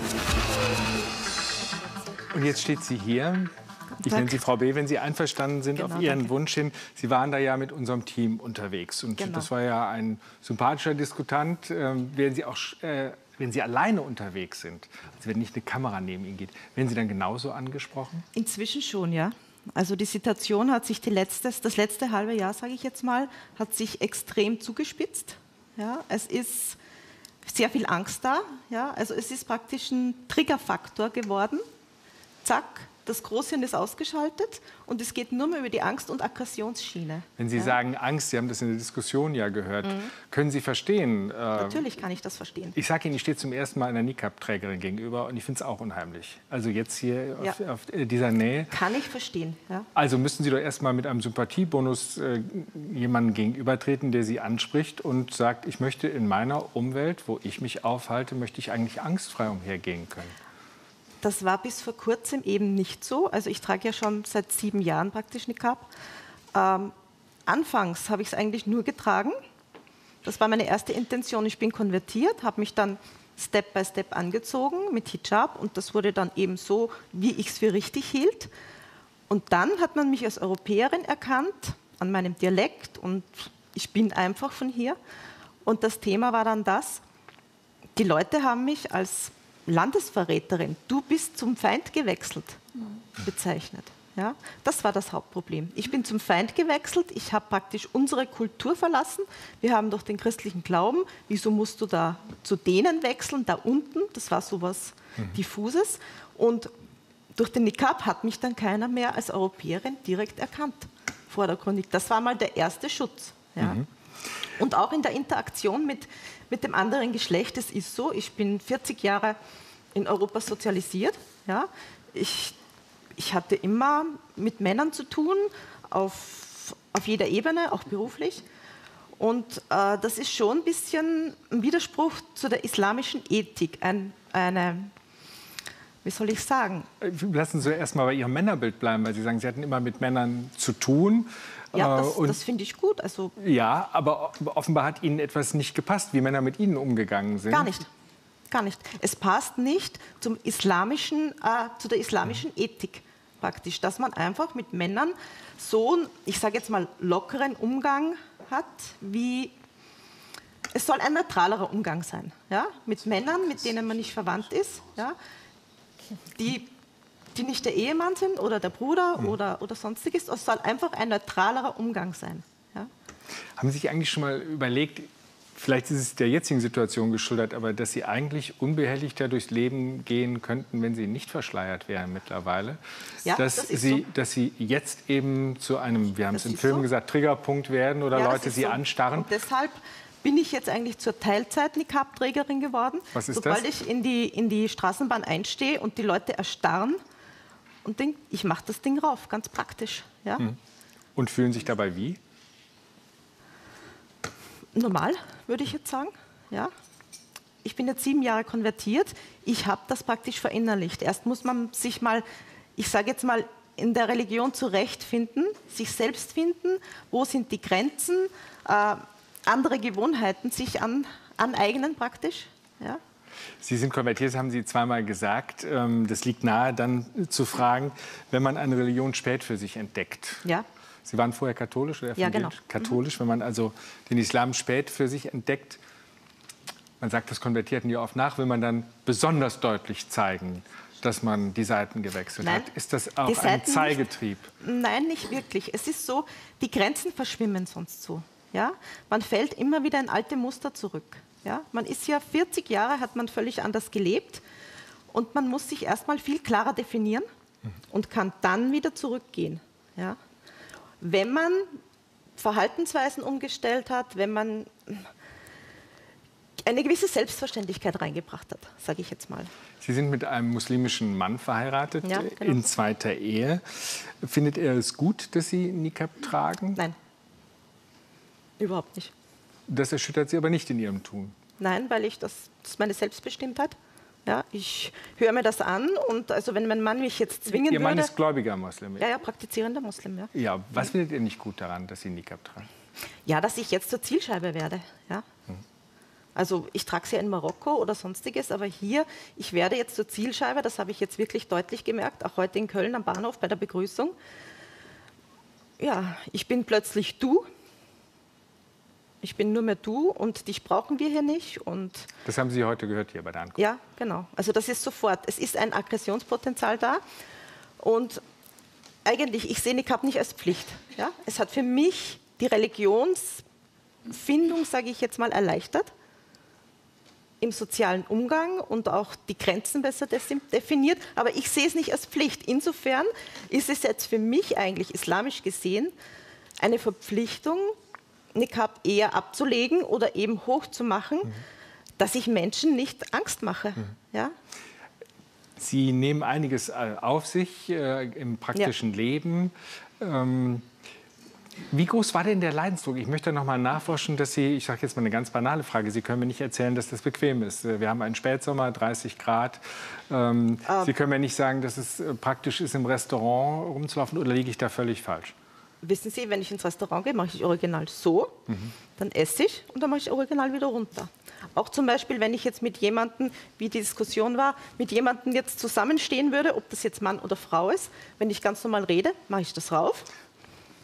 Und jetzt steht sie hier. Ich nenne Sie Frau B., wenn Sie einverstanden sind, Genau, auf Ihren danke. Wunsch hin. Sie waren da ja mit unserem Team unterwegs. Und Genau. das war ja ein sympathischer Diskutant. Ähm, werden Sie auch, äh, wenn Sie alleine unterwegs sind, also wenn nicht eine Kamera neben Ihnen geht, werden Sie dann genauso angesprochen? Inzwischen schon, ja. Also die Situation hat sich die letztes, das letzte halbe Jahr, sage ich jetzt mal, hat sich extrem zugespitzt. Ja, es ist sehr viel Angst da. Ja, also es ist praktisch ein Triggerfaktor geworden. Zack, das Großhirn ist ausgeschaltet und es geht nur mehr über die Angst- und Aggressionsschiene. Wenn Sie ja. sagen Angst, Sie haben das in der Diskussion ja gehört, Mhm. können Sie verstehen? Äh, Natürlich kann ich das verstehen. Ich sage Ihnen, ich stehe zum ersten Mal einer Niqab-Trägerin gegenüber und ich finde es auch unheimlich. Also jetzt hier Ja. auf, auf dieser Nähe. Kann ich verstehen, ja. Also müssen Sie doch erst mal mit einem Sympathiebonus äh, jemandem gegenübertreten, der Sie anspricht und sagt, ich möchte in meiner Umwelt, wo ich mich aufhalte, möchte ich eigentlich angstfrei umhergehen können. Das war bis vor kurzem eben nicht so. Also ich trage ja schon seit sieben Jahren praktisch Niqab. Ähm, anfangs habe ich es eigentlich nur getragen. Das war meine erste Intention. Ich bin konvertiert, habe mich dann Step by Step angezogen mit Hijab und das wurde dann eben so, wie ich es für richtig hielt. Und dann hat man mich als Europäerin erkannt, an meinem Dialekt und ich bin einfach von hier. Und das Thema war dann das, die Leute haben mich als Landesverräterin, du bist zum Feind gewechselt, bezeichnet. Ja, das war das Hauptproblem. Ich bin zum Feind gewechselt, ich habe praktisch unsere Kultur verlassen. Wir haben doch den christlichen Glauben. Wieso musst du da zu denen wechseln, da unten? Das war so was mhm. Diffuses. Und durch den Nikab hat mich dann keiner mehr als Europäerin direkt erkannt, vordergründig. Das war mal der erste Schutz. Ja. Mhm. Und auch in der Interaktion mit, mit dem anderen Geschlecht, es ist so, ich bin vierzig Jahre in Europa sozialisiert. Ja. Ich Ich hatte immer mit Männern zu tun, auf, auf jeder Ebene, auch beruflich. Und äh, das ist schon ein bisschen ein Widerspruch zu der islamischen Ethik. Ein, eine, wie soll ich sagen? Lassen Sie erst mal bei Ihrem Männerbild bleiben, weil Sie sagen, Sie hatten immer mit Männern zu tun. Ja, das, und, das finde ich gut. Also, ja, aber offenbar hat Ihnen etwas nicht gepasst, wie Männer mit Ihnen umgegangen sind. Gar nicht. Gar nicht. Es passt nicht zum islamischen, äh, zu der islamischen Ethik praktisch, dass man einfach mit Männern so, ich sage jetzt mal, lockeren Umgang hat, wie es soll ein neutralerer Umgang sein. Ja? Mit Männern, mit denen man nicht verwandt ist, ja? die, die nicht der Ehemann sind oder der Bruder mhm. oder, oder sonstiges. Es soll einfach ein neutralerer Umgang sein. Ja? Haben Sie sich eigentlich schon mal überlegt, vielleicht ist es der jetzigen Situation geschuldet, aber dass Sie eigentlich unbehelligter durchs Leben gehen könnten, wenn Sie nicht verschleiert wären mittlerweile. Ja, dass, das ist Sie, so. dass Sie jetzt eben zu einem, wir haben es im ist Film so. gesagt, Triggerpunkt werden oder Ja, Leute Sie so. anstarren. Und deshalb bin ich jetzt eigentlich zur Teilzeit-Nikab-Trägerin geworden. Was ist Sobald das? ich in die, in die Straßenbahn einstehe und die Leute erstarren und denke, ich mache das Ding rauf, ganz praktisch. Ja? Hm. Und fühlen sich dabei wie? Normal, würde ich jetzt sagen. Ja. Ich bin jetzt sieben Jahre konvertiert. Ich habe das praktisch verinnerlicht. Erst muss man sich mal, ich sage jetzt mal, in der Religion zurechtfinden, sich selbst finden, wo sind die Grenzen, äh, andere Gewohnheiten sich an, aneignen praktisch. Ja. Sie sind konvertiert, das haben Sie zweimal gesagt. Das liegt nahe, dann zu fragen, wenn man eine Religion spät für sich entdeckt. Ja. Sie waren vorher katholisch oder ja, genau. katholisch, mhm. wenn man also den Islam spät für sich entdeckt, man sagt das Konvertierten ja oft nach, will man dann besonders deutlich zeigen, dass man die Seiten gewechselt Nein, hat. Ist das auch ein Zeigetrieb? Nicht, nein, nicht wirklich. Es ist so, die Grenzen verschwimmen sonst so. Ja? Man fällt immer wieder in alte Muster zurück. Ja? Man ist ja vierzig Jahre, hat man völlig anders gelebt und man muss sich erstmal viel klarer definieren mhm. und kann dann wieder zurückgehen. Ja? Wenn man Verhaltensweisen umgestellt hat, wenn man eine gewisse Selbstverständlichkeit reingebracht hat, sage ich jetzt mal. Sie sind mit einem muslimischen Mann verheiratet, ja, genau. in zweiter Ehe. Findet er es gut, dass Sie Nikab tragen? Nein, überhaupt nicht. Das erschüttert Sie aber nicht in Ihrem Tun? Nein, weil ich das, das ist meine Selbstbestimmtheit. Ja, ich höre mir das an und also wenn mein Mann mich jetzt zwingen Ihr Mann würde... ist gläubiger Muslim? Ja, ja, praktizierender Muslim, ja. Ja, was findet ihr nicht gut daran, dass Sie Nikab tragen? Ja, dass ich jetzt zur Zielscheibe werde, ja. Hm. Also ich trage sie ja in Marokko oder sonstiges, aber hier, ich werde jetzt zur Zielscheibe, das habe ich jetzt wirklich deutlich gemerkt, auch heute in Köln am Bahnhof bei der Begrüßung. Ja, ich bin plötzlich du. Ich bin nur mehr du und dich brauchen wir hier nicht. Und das haben Sie heute gehört hier bei der Ankunft. Ja, genau. Also das ist sofort. Es ist ein Aggressionspotenzial da. Und eigentlich, ich sehe Nikab nicht als Pflicht. Ja? Es hat für mich die Religionsfindung, sage ich jetzt mal, erleichtert. Im sozialen Umgang und auch die Grenzen besser definiert. Aber ich sehe es nicht als Pflicht. Insofern ist es jetzt für mich eigentlich islamisch gesehen eine Verpflichtung, Nikab eher abzulegen oder eben hochzumachen, mhm. dass ich Menschen nicht Angst mache. Mhm. Ja? Sie nehmen einiges auf sich äh, im praktischen ja. Leben. Ähm, wie groß war denn der Leidensdruck? Ich möchte noch mal nachforschen, dass Sie, ich sage jetzt mal eine ganz banale Frage, Sie können mir nicht erzählen, dass das bequem ist. Wir haben einen Spätsommer, dreißig Grad. Ähm, um. Sie können mir nicht sagen, dass es praktisch ist, im Restaurant rumzulaufen, oder liege ich da völlig falsch? Wissen Sie, wenn ich ins Restaurant gehe, mache ich original so, mhm. dann esse ich und dann mache ich original wieder runter. Auch zum Beispiel, wenn ich jetzt mit jemandem, wie die Diskussion war, mit jemandem jetzt zusammenstehen würde, ob das jetzt Mann oder Frau ist, wenn ich ganz normal rede, mache ich das rauf.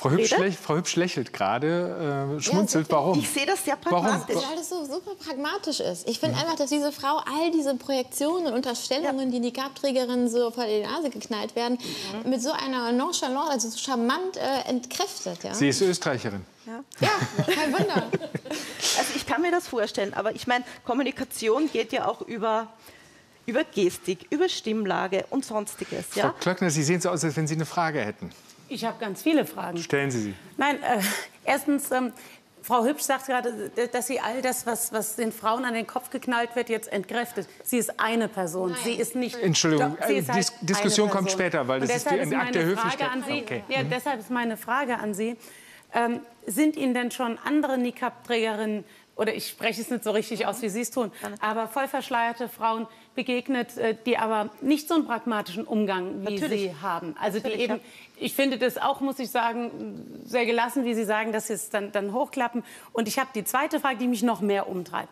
Frau Hübsch, rede. Frau Hübsch lächelt gerade, äh, schmunzelt. Ja, warum? Ich sehe das sehr pragmatisch. Weil es so super pragmatisch ist. Ich finde ja. einfach, dass diese Frau all diese Projektionen und Unterstellungen, ja. die Niqab-Trägerinnen so vor die Nase geknallt werden, mhm. mit so einer Nonchalance, also so charmant äh, entkräftet. Ja? Sie ist Österreicherin. Ja, ja kein Wunder. Also ich kann mir das vorstellen, aber ich meine, Kommunikation geht ja auch über, über Gestik, über Stimmlage und Sonstiges. Ja? Frau Klöckner, Sie sehen so aus, als wenn Sie eine Frage hätten. Ich habe ganz viele Fragen. Stellen Sie sie. Nein, äh, erstens, ähm, Frau Hübsch sagt gerade, dass sie all das, was, was den Frauen an den Kopf geknallt wird, jetzt entkräftet. Sie ist eine Person. Nein. Sie ist nicht. Entschuldigung, doch, sie ist halt die Diskussion kommt später, weil Und das ist die Akt der Höflichkeit. An Sie, okay. ja, mhm. Deshalb ist meine Frage an Sie. Ähm, sind Ihnen denn schon andere Niqab-Trägerinnen, oder ich spreche es nicht so richtig aus, wie Sie es tun, aber voll verschleierte Frauen begegnet, die aber nicht so einen pragmatischen Umgang wie Natürlich. Sie haben? Also die Natürlich, eben, ja. ich finde das auch, muss ich sagen, sehr gelassen, wie Sie sagen, dass Sie es dann, dann hochklappen. Und ich habe die zweite Frage, die mich noch mehr umtreibt.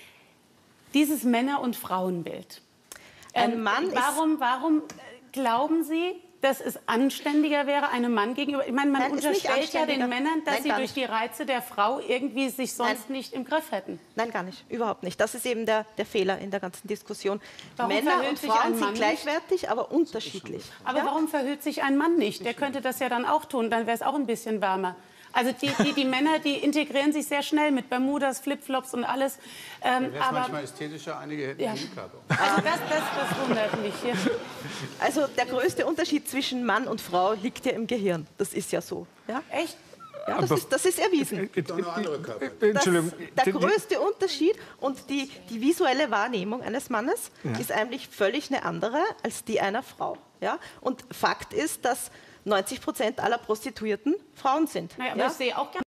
Dieses Männer- und Frauenbild. Ein Ähm, Mann warum, warum glauben Sie, dass es anständiger wäre, einem Mann gegenüber? Ich meine, man Nein, ist nicht unterstellt ja den anständiger. Männern, dass Nein, sie gar durch nicht. die Reize der Frau irgendwie sich sonst Nein. nicht im Griff hätten. Nein, gar nicht. Überhaupt nicht. Das ist eben der, der Fehler in der ganzen Diskussion. Warum Männer verhüllt und sich Frauen ein Mann sind gleichwertig, aber unterschiedlich. Aber Ja? warum verhüllt sich ein Mann nicht? Der könnte das ja dann auch tun, dann wäre es auch ein bisschen wärmer. Also die, die, die Männer, die integrieren sich sehr schnell mit Bermudas, Flipflops und alles. Ähm, wäre es aber manchmal ästhetischer, einige hätten ja. eine Niqab. Also das, das, das wundert mich hier. Also der größte Unterschied zwischen Mann und Frau liegt ja im Gehirn. Das ist ja so. Ja? Echt? Ja, das, ist, das ist erwiesen. Doch noch andere Körper. Das, der größte Unterschied und die, die visuelle Wahrnehmung eines Mannes Ja. ist eigentlich völlig eine andere als die einer Frau. Ja? Und Fakt ist, dass neunzig Prozent aller Prostituierten Frauen sind. Naja, aber ja? ich sehe auch gerne.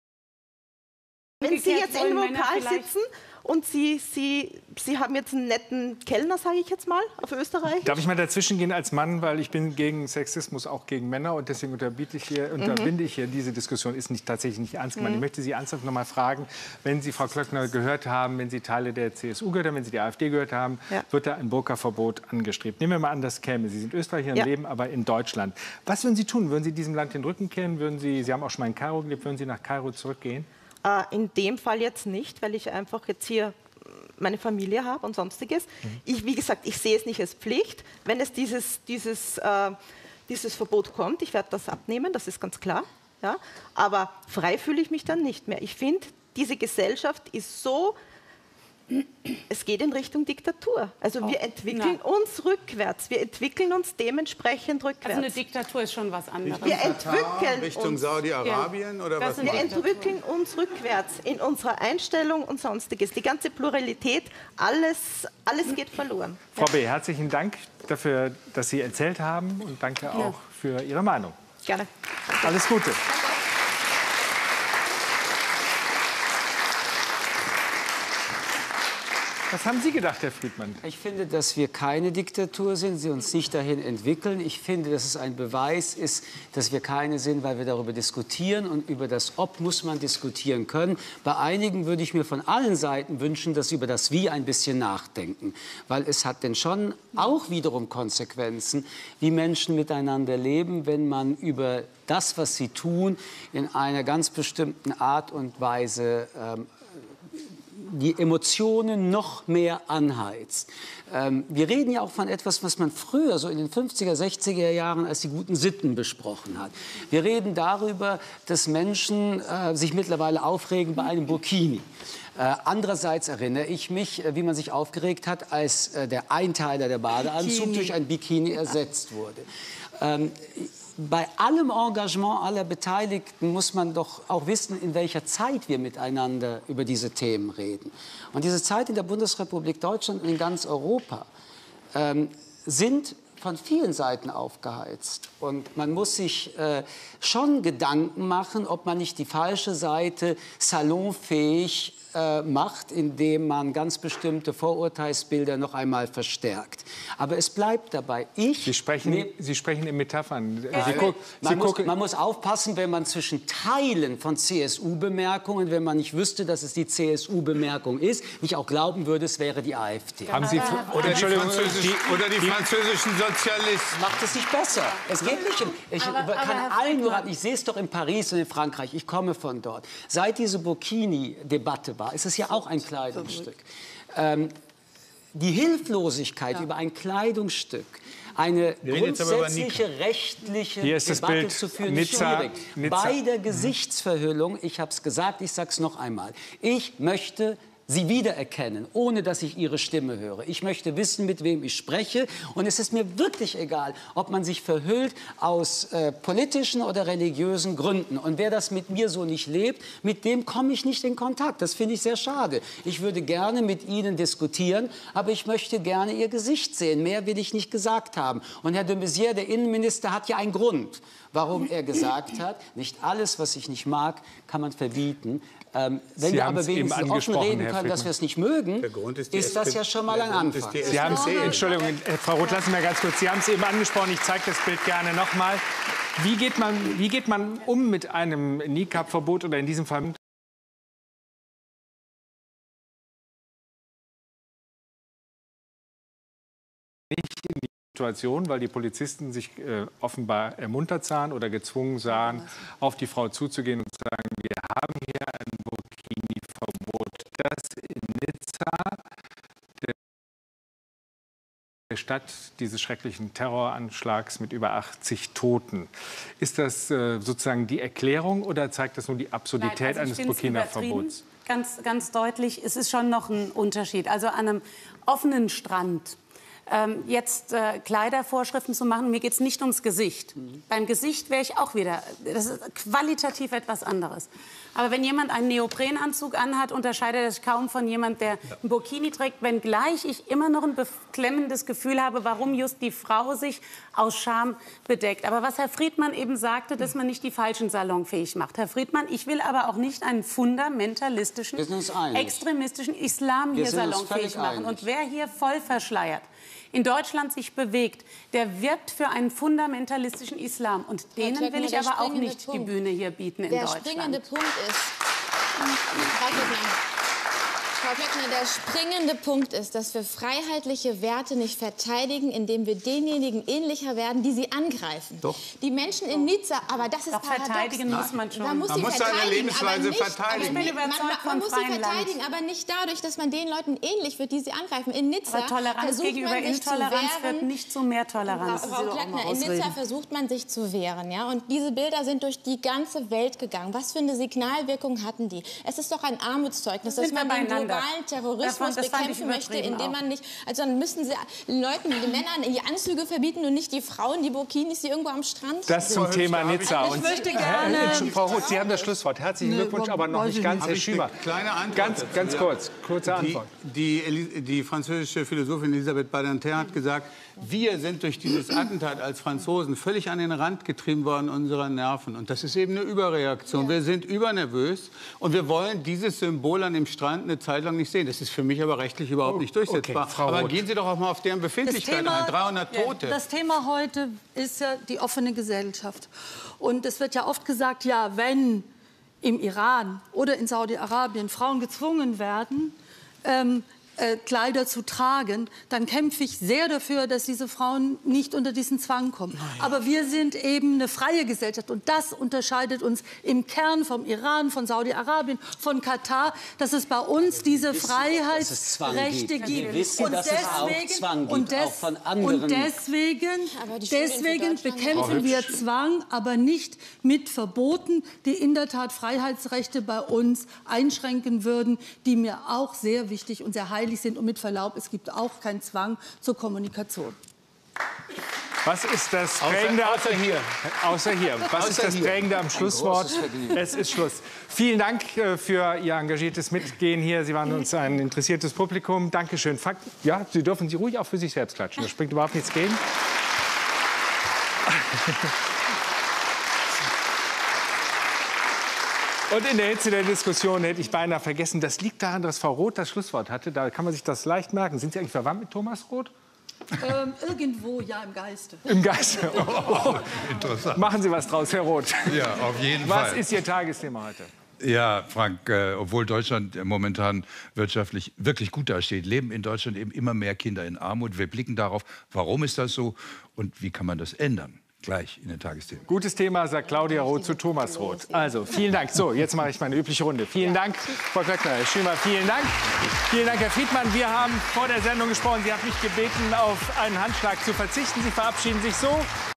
Wenn Sie Umgekehrt jetzt in wollen einem Männer Lokal vielleicht- sitzen und Sie, Sie, Sie haben jetzt einen netten Kellner, sage ich jetzt mal, auf Österreich. Darf ich mal dazwischen gehen als Mann, weil ich bin gegen Sexismus, auch gegen Männer und deswegen unterbiete ich hier, unterbinde ich hier, diese Diskussion ist nicht, tatsächlich nicht ernst gemeint. Mhm. Ich möchte Sie ernsthaft noch mal fragen, wenn Sie Frau Klöckner gehört haben, wenn Sie Teile der C S U gehört haben, wenn Sie die AfD gehört haben, Ja. wird da ein Burka-Verbot angestrebt. Nehmen wir mal an, das käme. Sie sind Österreicher, Ja. leben aber in Deutschland. Was würden Sie tun? Würden Sie diesem Land den Rücken kehren? Würden Sie, Sie haben auch schon mal in Kairo gelebt, würden Sie nach Kairo zurückgehen? Äh, in dem Fall jetzt nicht, weil ich einfach jetzt hier meine Familie habe und Sonstiges. Mhm. Ich, wie gesagt, ich sehe es nicht als Pflicht. Wenn es dieses, dieses, äh, dieses Verbot kommt, ich werde das abnehmen, das ist ganz klar. Ja? Aber frei fühle ich mich dann nicht mehr. Ich finde, diese Gesellschaft ist so, es geht in Richtung Diktatur. Also wir entwickeln Na. uns rückwärts. Wir entwickeln uns dementsprechend rückwärts. Also eine Diktatur ist schon was anderes. Wir Katar, entwickeln Richtung uns. Saudi-Arabien Ja. oder Das was? sind Wir meinen Sie? entwickeln uns rückwärts in unserer Einstellung und Sonstiges. Die ganze Pluralität, alles, alles geht verloren. Frau B., herzlichen Dank dafür, dass Sie erzählt haben und danke auch für Ihre Meinung. Gerne. Alles Gute. Was haben Sie gedacht, Herr Friedmann? Ich finde, dass wir keine Diktatur sind, sie uns nicht dahin entwickeln. Ich finde, dass es ein Beweis ist, dass wir keine sind, weil wir darüber diskutieren. Und über das Ob muss man diskutieren können. Bei einigen würde ich mir von allen Seiten wünschen, dass sie über das Wie ein bisschen nachdenken. Weil es hat denn schon auch wiederum Konsequenzen, wie Menschen miteinander leben, wenn man über das, was sie tun, in einer ganz bestimmten Art und Weise ähm, die Emotionen noch mehr anheizt. Ähm, wir reden ja auch von etwas, was man früher, so in den fünfziger, sechziger Jahren, als die guten Sitten besprochen hat. Wir reden darüber, dass Menschen äh, sich mittlerweile aufregen bei einem Burkini. Äh, andererseits erinnere ich mich, äh, wie man sich aufgeregt hat, als äh, der Einteiler der Badeanzug Bikini. durch ein Bikini ersetzt wurde. Ähm, Bei allem Engagement aller Beteiligten muss man doch auch wissen, in welcher Zeit wir miteinander über diese Themen reden. Und diese Zeit in der Bundesrepublik Deutschland und in ganz Europa ähm, sind von vielen Seiten aufgeheizt. Und man muss sich äh, schon Gedanken machen, ob man nicht die falsche Seite salonfähig äh, macht, indem man ganz bestimmte Vorurteilsbilder noch einmal verstärkt. Aber es bleibt dabei. Ich Sie sprechen, ne- Sie sprechen in Metaphern. ja, Sie guck, Sie man, muss, gucken, man muss aufpassen, wenn man zwischen Teilen von C S U-Bemerkungen, wenn man nicht wüsste, dass es die C S U-Bemerkung ist, nicht auch glauben würde, es wäre die AfD. haben Sie, Oder die, Entschuldigung, französisch, die- oder die französischen Sozialisten. Macht es nicht besser. Es geht nicht um... Ich Aber- aber kann Herr allen nur Friedmann- raten, ich sehe es doch in Paris und in Frankreich, ich komme von dort. Seit diese Burkini-Debatte war, ist es ja auch ein Kleidungsstück. Ähm, die Hilflosigkeit ja. über ein Kleidungsstück, eine grundsätzliche rechtliche Hier ist das Debatte Bild. zu führen, Nizza, schwierig. Nizza. Bei der Gesichtsverhüllung, ich habe es gesagt, ich sage es noch einmal, ich möchte Sie wiedererkennen, ohne dass ich Ihre Stimme höre. Ich möchte wissen, mit wem ich spreche. Und es ist mir wirklich egal, ob man sich verhüllt aus äh, politischen oder religiösen Gründen. Und wer das mit mir so nicht lebt, mit dem komme ich nicht in Kontakt. Das finde ich sehr schade. Ich würde gerne mit Ihnen diskutieren, aber ich möchte gerne Ihr Gesicht sehen. Mehr will ich nicht gesagt haben. Und Herr de Maizière, der Innenminister, hat ja einen Grund, warum er gesagt hat, nicht alles, was ich nicht mag, kann man verbieten. Ähm, wenn Sie wir haben aber es eben wenigstens offen angesprochen, reden Herr können, dass Friedmann. wir es nicht mögen, Der Grund ist, die ist das S P D ja schon mal ein Der Grund ist Anfang. die Sie haben es, S P D. Entschuldigung, Frau Roth, lassen Sie mir ganz kurz. Sie haben es eben angesprochen, ich zeige das Bild gerne noch mal. Wie geht man, wie geht man um mit einem Niqab-Verbot oder in diesem Fall nicht in die Situation, weil die Polizisten sich äh, offenbar ermuntert sahen oder gezwungen sahen, auf die Frau zuzugehen und zu sagen, wir haben hier ein Burkini-Verbot, das in Nizza, der Stadt dieses schrecklichen Terroranschlags mit über achtzig Toten. Ist das äh, sozusagen die Erklärung oder zeigt das nur die Absurdität Nein, also ich eines find's Burkina-Verbots? übertrieben. Ganz, ganz deutlich, es ist schon noch ein Unterschied. Also an einem offenen Strand ähm, jetzt äh, Kleidervorschriften zu machen, mir geht es nicht ums Gesicht. Mhm. Beim Gesicht wäre ich auch wieder, das ist qualitativ etwas anderes. Aber wenn jemand einen Neoprenanzug anhat, unterscheidet er sich kaum von jemand, der ein Burkini trägt, wenngleich ich immer noch ein beklemmendes Gefühl habe, warum just die Frau sich aus Scham bedeckt. Aber was Herr Friedmann eben sagte, dass man nicht die Falschen salonfähig macht. Herr Friedmann, ich will aber auch nicht einen fundamentalistischen, extremistischen Islam hier salonfähig machen. Und wer hier voll verschleiert in Deutschland sich bewegt, der wirbt für einen fundamentalistischen Islam. Und denen will ich aber auch nicht die Bühne hier bieten in Deutschland. Der springende Punkt ist, Frau Klöckner, Frau Klöckner, der springende Punkt ist, dass wir freiheitliche Werte nicht verteidigen, indem wir denjenigen ähnlicher werden, die sie angreifen. Doch. Die Menschen in Nizza, aber das ist Doch, paradox. verteidigen muss man schon. Da muss Man sie muss seine verteidigen, Lebensweise aber nicht, verteidigen. Aber Ich bin man, überzeugt man, vom man muss sie freien verteidigen, Land. aber nicht dadurch, dass man den Leuten ähnlich wird, die sie angreifen. In Nizza Aber Toleranz versucht gegenüber man sich zu Intoleranz wehren. wird nicht zu mehr Toleranz. Frau Klöckner, in Nizza versucht man sich zu wehren, ja? Und diese Bilder sind durch die ganze Welt gegangen. Was für eine Signalwirkung hatten die? Es ist doch ein Armutszeugnis, dass Sind wir man den beieinander. globalen Terrorismus Das fand- das fand ich bekämpfen möchte, übertrieben indem auch. man nicht, also dann müssen sie den Leuten, den Männern die Anzüge verbieten und nicht die Frauen, die Burkinis, die irgendwo am Strand Das zum sind. Thema Nizza. Ich Und- möchte Herr- gerne- Herr- Frau Roth, Sie haben das Schlusswort. Herzlichen Nee, Glückwunsch, aber noch weiß nicht ich ganz, nicht. Herr Habe ich Schümer. eine kleine Antwort Ganz, dazu, ganz ja. kurz, kurze Die, Antwort. die, Eli- die französische Philosophin Elisabeth Badinter hat gesagt, wir sind durch dieses Attentat als Franzosen völlig an den Rand getrieben worden unserer Nerven. Und das ist eben eine Überreaktion. Ja. Wir sind übernervös und wir wollen dieses Symbol an dem Strand eine Zeit lang nicht sehen. Das ist für mich aber rechtlich überhaupt Oh, nicht durchsetzbar. okay, Frau aber Roth. gehen Sie doch auch mal auf deren Befindlichkeit ein. dreihundert Tote. Das Thema heute ist ja die offene Gesellschaft. Und es wird ja oft gesagt, ja, wenn im Iran oder in Saudi-Arabien Frauen gezwungen werden, ähm, äh, Kleider zu tragen, dann kämpfe ich sehr dafür, dass diese Frauen nicht unter diesen Zwang kommen. Aber wir sind eben eine freie Gesellschaft und das unterscheidet uns im Kern vom Iran, von Saudi-Arabien, von Katar, dass es bei uns diese Freiheitsrechte gibt. Wir wissen, Und dass es auch Zwang gibt, und des- auch von anderen. Und deswegen, Aber die Studien für deswegen Deutschland- bekämpfen wir Zwang, aber nicht mit Verboten, die in der Tat Freiheitsrechte bei uns einschränken würden, die mir auch sehr wichtig und sehr heilig sind. Und mit Verlaub, es gibt auch keinen Zwang zur Kommunikation. Was ist das Außer- Prägende? außer hier. Außer hier. Was ist Außer das hier. Prägende am Schlusswort? großes Vergnügen. Es ist Schluss. Vielen Dank äh, für Ihr engagiertes Mitgehen hier. Sie waren uns ein interessiertes Publikum. Dankeschön. Fakt, ja, Sie dürfen Sie ruhig auch für sich selbst klatschen. Da springt überhaupt nichts gegen. Und in der Hitze der Diskussion hätte ich beinahe vergessen, das liegt daran, dass Frau Roth das Schlusswort hatte. Da kann man sich das leicht merken. Sind Sie eigentlich verwandt mit Thomas Roth? Ähm, irgendwo, ja, im Geiste. Im Geiste. Oh, oh. Interessant. Machen Sie was draus, Herr Roth. Ja, auf jeden Was Fall. ist Ihr Tagesthema heute? Ja, Frank, äh, obwohl Deutschland momentan wirtschaftlich wirklich gut dasteht, leben in Deutschland eben immer mehr Kinder in Armut. Wir blicken darauf, warum ist das so und wie kann man das ändern? Gleich in den Tagesthemen. Gutes Thema, sagt Claudia Roth zu Thomas Roth. Also, vielen Dank. So, jetzt mache ich meine übliche Runde. Vielen Dank, Frau Klöckner. Herr Schümer, vielen Dank. Vielen Dank, Herr Friedmann. Wir haben vor der Sendung gesprochen. Sie haben mich gebeten, auf einen Handschlag zu verzichten. Sie verabschieden sich so.